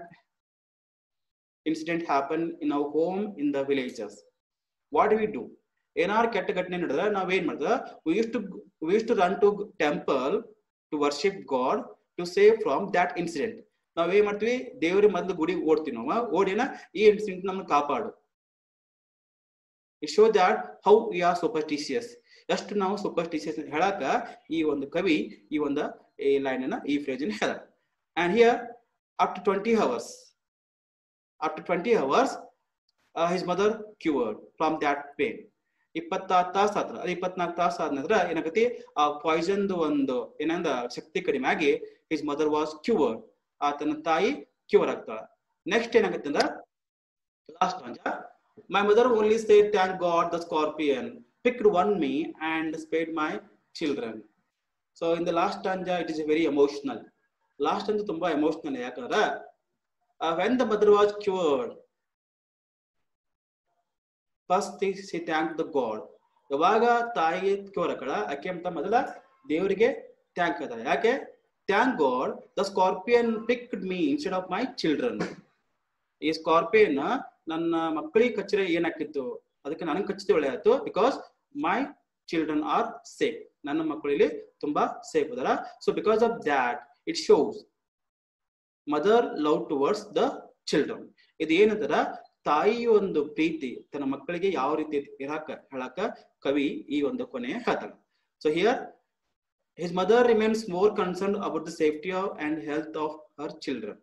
incident happen in our home in the villages, what do we do? ಏನಾರು ಕೆಟ್ಟ ಘಟನೆ ನಡೆದ್ರೆ ನಾವೇನ್ ಮಾಡ್ದ? we used to we used to run to temple to worship God to save from that incident. ನಾವೇನ್ ಮಾಡ್ತೀವಿ? ದೇವರ ಮೊದಲು ಗುಡಿ ಓಡ್ತೀವಿ. ನಾವು ಓಡಿನ ಈ ಇನ್ಸಿಡೆಂಟ್ ನಮ್ಮನ್ನ ಕಾಪಾಡು. it show that how we are superstitious. ಎಷ್ಟು ನಾವು ಸೂಪರ್ಸ್ಟಿಷಿಯಸ್ ಹೇಳಕ ಈ ಒಂದು ಕವಿ ಈ ಒಂದು ಈ ಲೈನ್ ಅನ್ನ ಈ ಫ್ರೇಜ್ ಅನ್ನ ಹೇಳ. and here after twenty hours after twenty hours uh, his mother cured from that pain. ಇಪ್ಪತ್ತಾರು ತಾಸು ಆದ್ರ ಅದು ಇಪ್ಪತ್ನಾಲ್ಕು ತಾಸು ಆದ ನಂತರ ಏನಾಗತಿ? ಆ ಪಾಯ್ಸನ್ ಒಂದು ಏನಂದ ಶಕ್ತಿ ಕಡಿಮೆ ಆಗಿ ಹಿಸ್ ಮದರ್ ವಾಸ್ ಕ್ಯೂರ್ಡ್. ಆತನ ತಾಯಿ ಕ್ಯೂರ್ ಆಗ್ತಾಳ. ನೆಕ್ಸ್ಟ್ ಏನಾಗತ್ತೆ ಅಂದ್ರ ಲಾಸ್ಟ್ ಮಂಜ my mother only said thank God the scorpion picked one me and spared my children. So in the last stanza it is very emotional. Last stanza ತುಂಬಾ emotional. ಯಾಕಂದ್ರೆ uh, when the mother was cured, first thing she thanked the God. ಯಾವಾಗ ತಾಯಿಗೆ cure ಆಕಳ ಆಕೆ ಅಂತ ಮೊದಲ ದೇವರಿಗೆ thank ಅದ. ಯಾಕೆ? thank God the scorpion picked me instead of my children. ಈ ಸ್ಕಾರ್ಪಿಯನ್ ನನ್ನ ಮಕ್ಕಳಿಗೆ ಕಚ್ಚರೆ ಏನಾಕಿತ್ತು, ಅದಕ್ಕೆ ನನಗೆ ಕಚ್ಚಿದೆ ಒಳ್ಳೆ ಆಯ್ತು. Because my children are safe, ನನ್ನ ಮಕ್ಕಳಲ್ಲಿ ತುಂಬಾ ಸೇಫ್ ಅದರ. So because of that it shows mother love towards the children. ಇದು ಏನಂತಾರ, ತಾಯಿ ಒಂದು ಪ್ರೀತಿ ತನ್ನ ಮಕ್ಕಳಿಗೆ ಯಾವ ರೀತಿ ಇರಾಕ ಹೇಳಕ ಕವಿ ಈ ಒಂದು ಕೊನೆ ಹೇಳ್ತಾನೆ. So here his mother remains more concerned about the safety of and health of her children.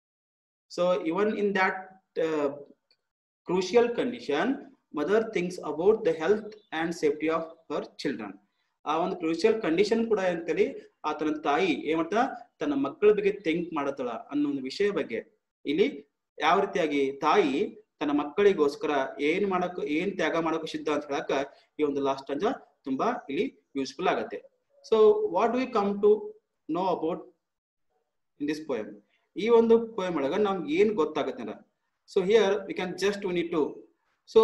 So even in that uh, crucial condition, mother thinks about the health and safety of her children. ಆ ಒಂದು crucial condition ಕೂಡ ಅಂತೇಳಿ ಆ ತನ್ನ ತಾಯಿ ಏನ್ ಮಾಡ್ತಾ ತನ್ನ ಮಕ್ಕಳ ಬಗ್ಗೆ ಥಿಂಕ್ ಮಾಡತ್ತಳ ಅನ್ನೋ ಒಂದು ವಿಷಯ ಬಗ್ಗೆ ಇಲ್ಲಿ ಯಾವ ರೀತಿಯಾಗಿ ತಾಯಿ ತನ್ನ ಮಕ್ಕಳಿಗೋಸ್ಕರ ಏನ್ ಮಾಡಕ್ ಏನ್ ತ್ಯಾಗ ಮಾಡಕ್ ಸಿದ್ಧ ಅಂತ ಹೇಳಕ ಈ ಒಂದು ಲಾಸ್ಟ್ ಸ್ಟಾಂಜ ತುಂಬಾ ಇಲ್ಲಿ ಯೂಸ್ಫುಲ್ ಆಗತ್ತೆ. So what do we come to know about in this poem? ಈ ಒಂದು ಪೋಯಮ್ ಒಳಗ ನಮ್ಗೆ ಏನ್ ಗೊತ್ತಾಗತ್ತೆ ಅಂದ್ರೆ, so here we can just we need to show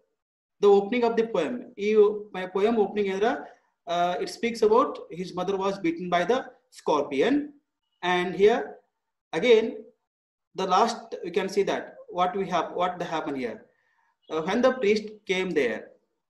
the opening of the poem. ಈ ಪೋಯಮ್ ಓಪನಿಂಗ್ ಅಂದ್ರೆ uh, it speaks about his mother was beaten by the scorpion, and here again the last we can see that what we have what the happened here uh, when the priest came there,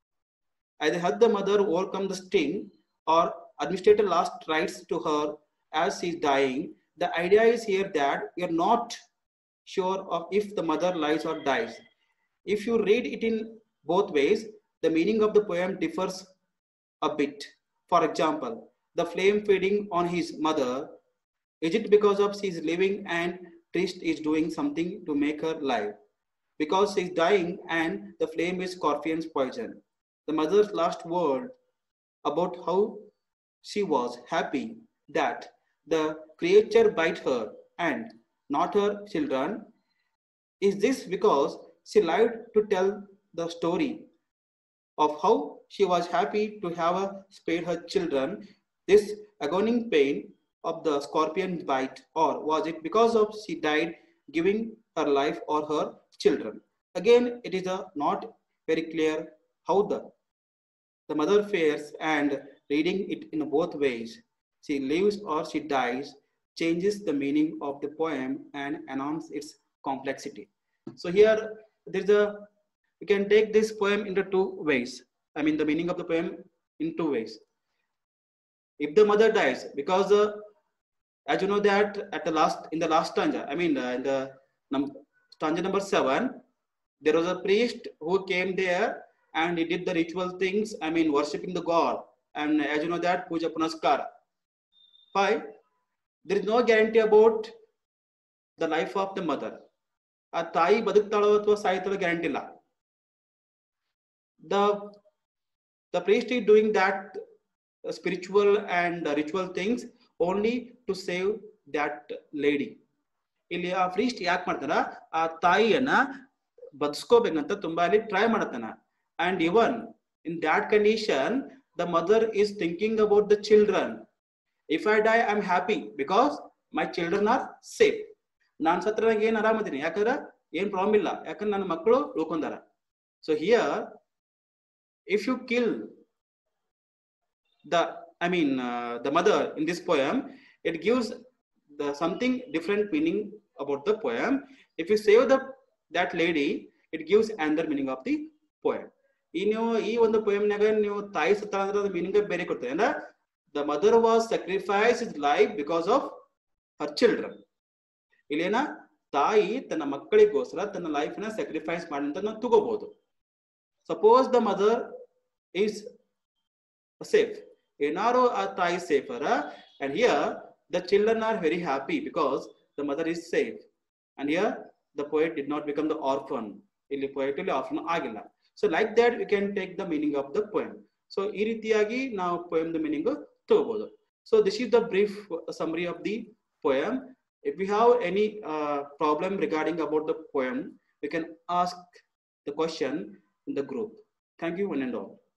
either had the mother overcome the sting or administered last rites to her as she is dying. The idea is here that we are not sure of if the mother lives or dies. If you read it in both ways, the meaning of the poem differs a bit. For example, the flame feeding on his mother, is it because of she is living and priest is doing something to make her live? Because she is dying and the flame is scorpion's poison. The mother's last word about how she was happy that the creature bite her and not her children. Is this because she lied to tell the story of how she was happy to have spared her children this agoning pain of the scorpion bite, or was it because of she died giving her life or her children? Again, it is a not very clear how the, the mother fares, and reading it in both ways, she lives or she dies, changes the meaning of the poem and enhances its complexity. So here there's a we can take this poem into two ways. I mean the meaning of the poem in two ways. If the mother dies, because uh, as you know that at the last in the last stanza, I mean uh, in the num stanza number seven, there was a priest who came there and he did the ritual things, I mean worshipping the god, and as you know that puja punaskara. Five, there is no guarantee about the life of the mother. ಆ ತಾಯಿ ಬದುಕ್ತಾಳೋ ಅಥವಾ ಸಾಯ್ತಾಳೋ guarantee ಇಲ್ಲ. The the priest is doing that uh, spiritual and uh, ritual things only to save that lady. ಇಲ್ಲಿ ಆ priest ಯಾಕೆ ಮಾಡ್ತಾನ, ಆ ತಾಯಿಯನ್ನ ಬದುಸ್ಕೋಬೇಕಂತ ತುಂಬಾ ಅಲ್ಲಿ ಟ್ರೈ ಮಾಡತಾನ. And even in that condition, the mother is thinking about the children. If I die, I'm happy because my children are safe. ನಾನು ಸತ್ರನಾಗ ಏನ್ ಆರಾಮದೀನಿ, ಯಾಕಂದ್ರೆ ಏನ್ ಪ್ರಾಬ್ಲಮ್ ಇಲ್ಲ, ಯಾಕಂದ್ರೆ ನನ್ನ ಮಕ್ಕಳು ಉಳ್ಕೊಂಡಾರ. So here, if you kill the, I mean uh, the mother in this poem, it gives the something different meaning about the poem. If you save the that lady, it gives another meaning of the poem. ಈ ನೀವು ಈ ಒಂದು ಪೋಯಮ್ನಾಗ ನೀವು ತಾಯಿ ಸತ್ತ ಅಂದ್ರೆ meaning ಬೇರೆ ಕೊಡ್ತೇವೆ. ಅಂದ್ರೆ the mother was sacrificed his life because of her children. ಇಲ್ಲೇನ ತಾಯಿ ತನ್ನ ಮಕ್ಕಳಿಗೋಸ್ಕರ ತನ್ನ ಲೈಫ್ ನ ಸ್ಯಾಕ್ರಿಫೈಸ್ ಮಾಡಿ ಅಂತ ನಾವು ತಗೋಬಹುದು. Suppose the mother is safe, ಏನಾರು ಆ ತಾಯಿ ಸೇಫರ, and here the children are very happy because the mother is safe, and here the poet did not become the orphan. ಇಲ್ಲಿ poet ಇಲ್ಲಿ orphan ಆಗಿಲ್ಲ. So like that we can take the meaning of the poem. So ಈ ರೀತಿಯಾಗಿ ನಾವು poem ದ meaning ತಗೋಬಹುದು. So this is the brief summary of the poem. If we have any uh, problem regarding about the poem, we can ask the question in the group. Thank you one and all.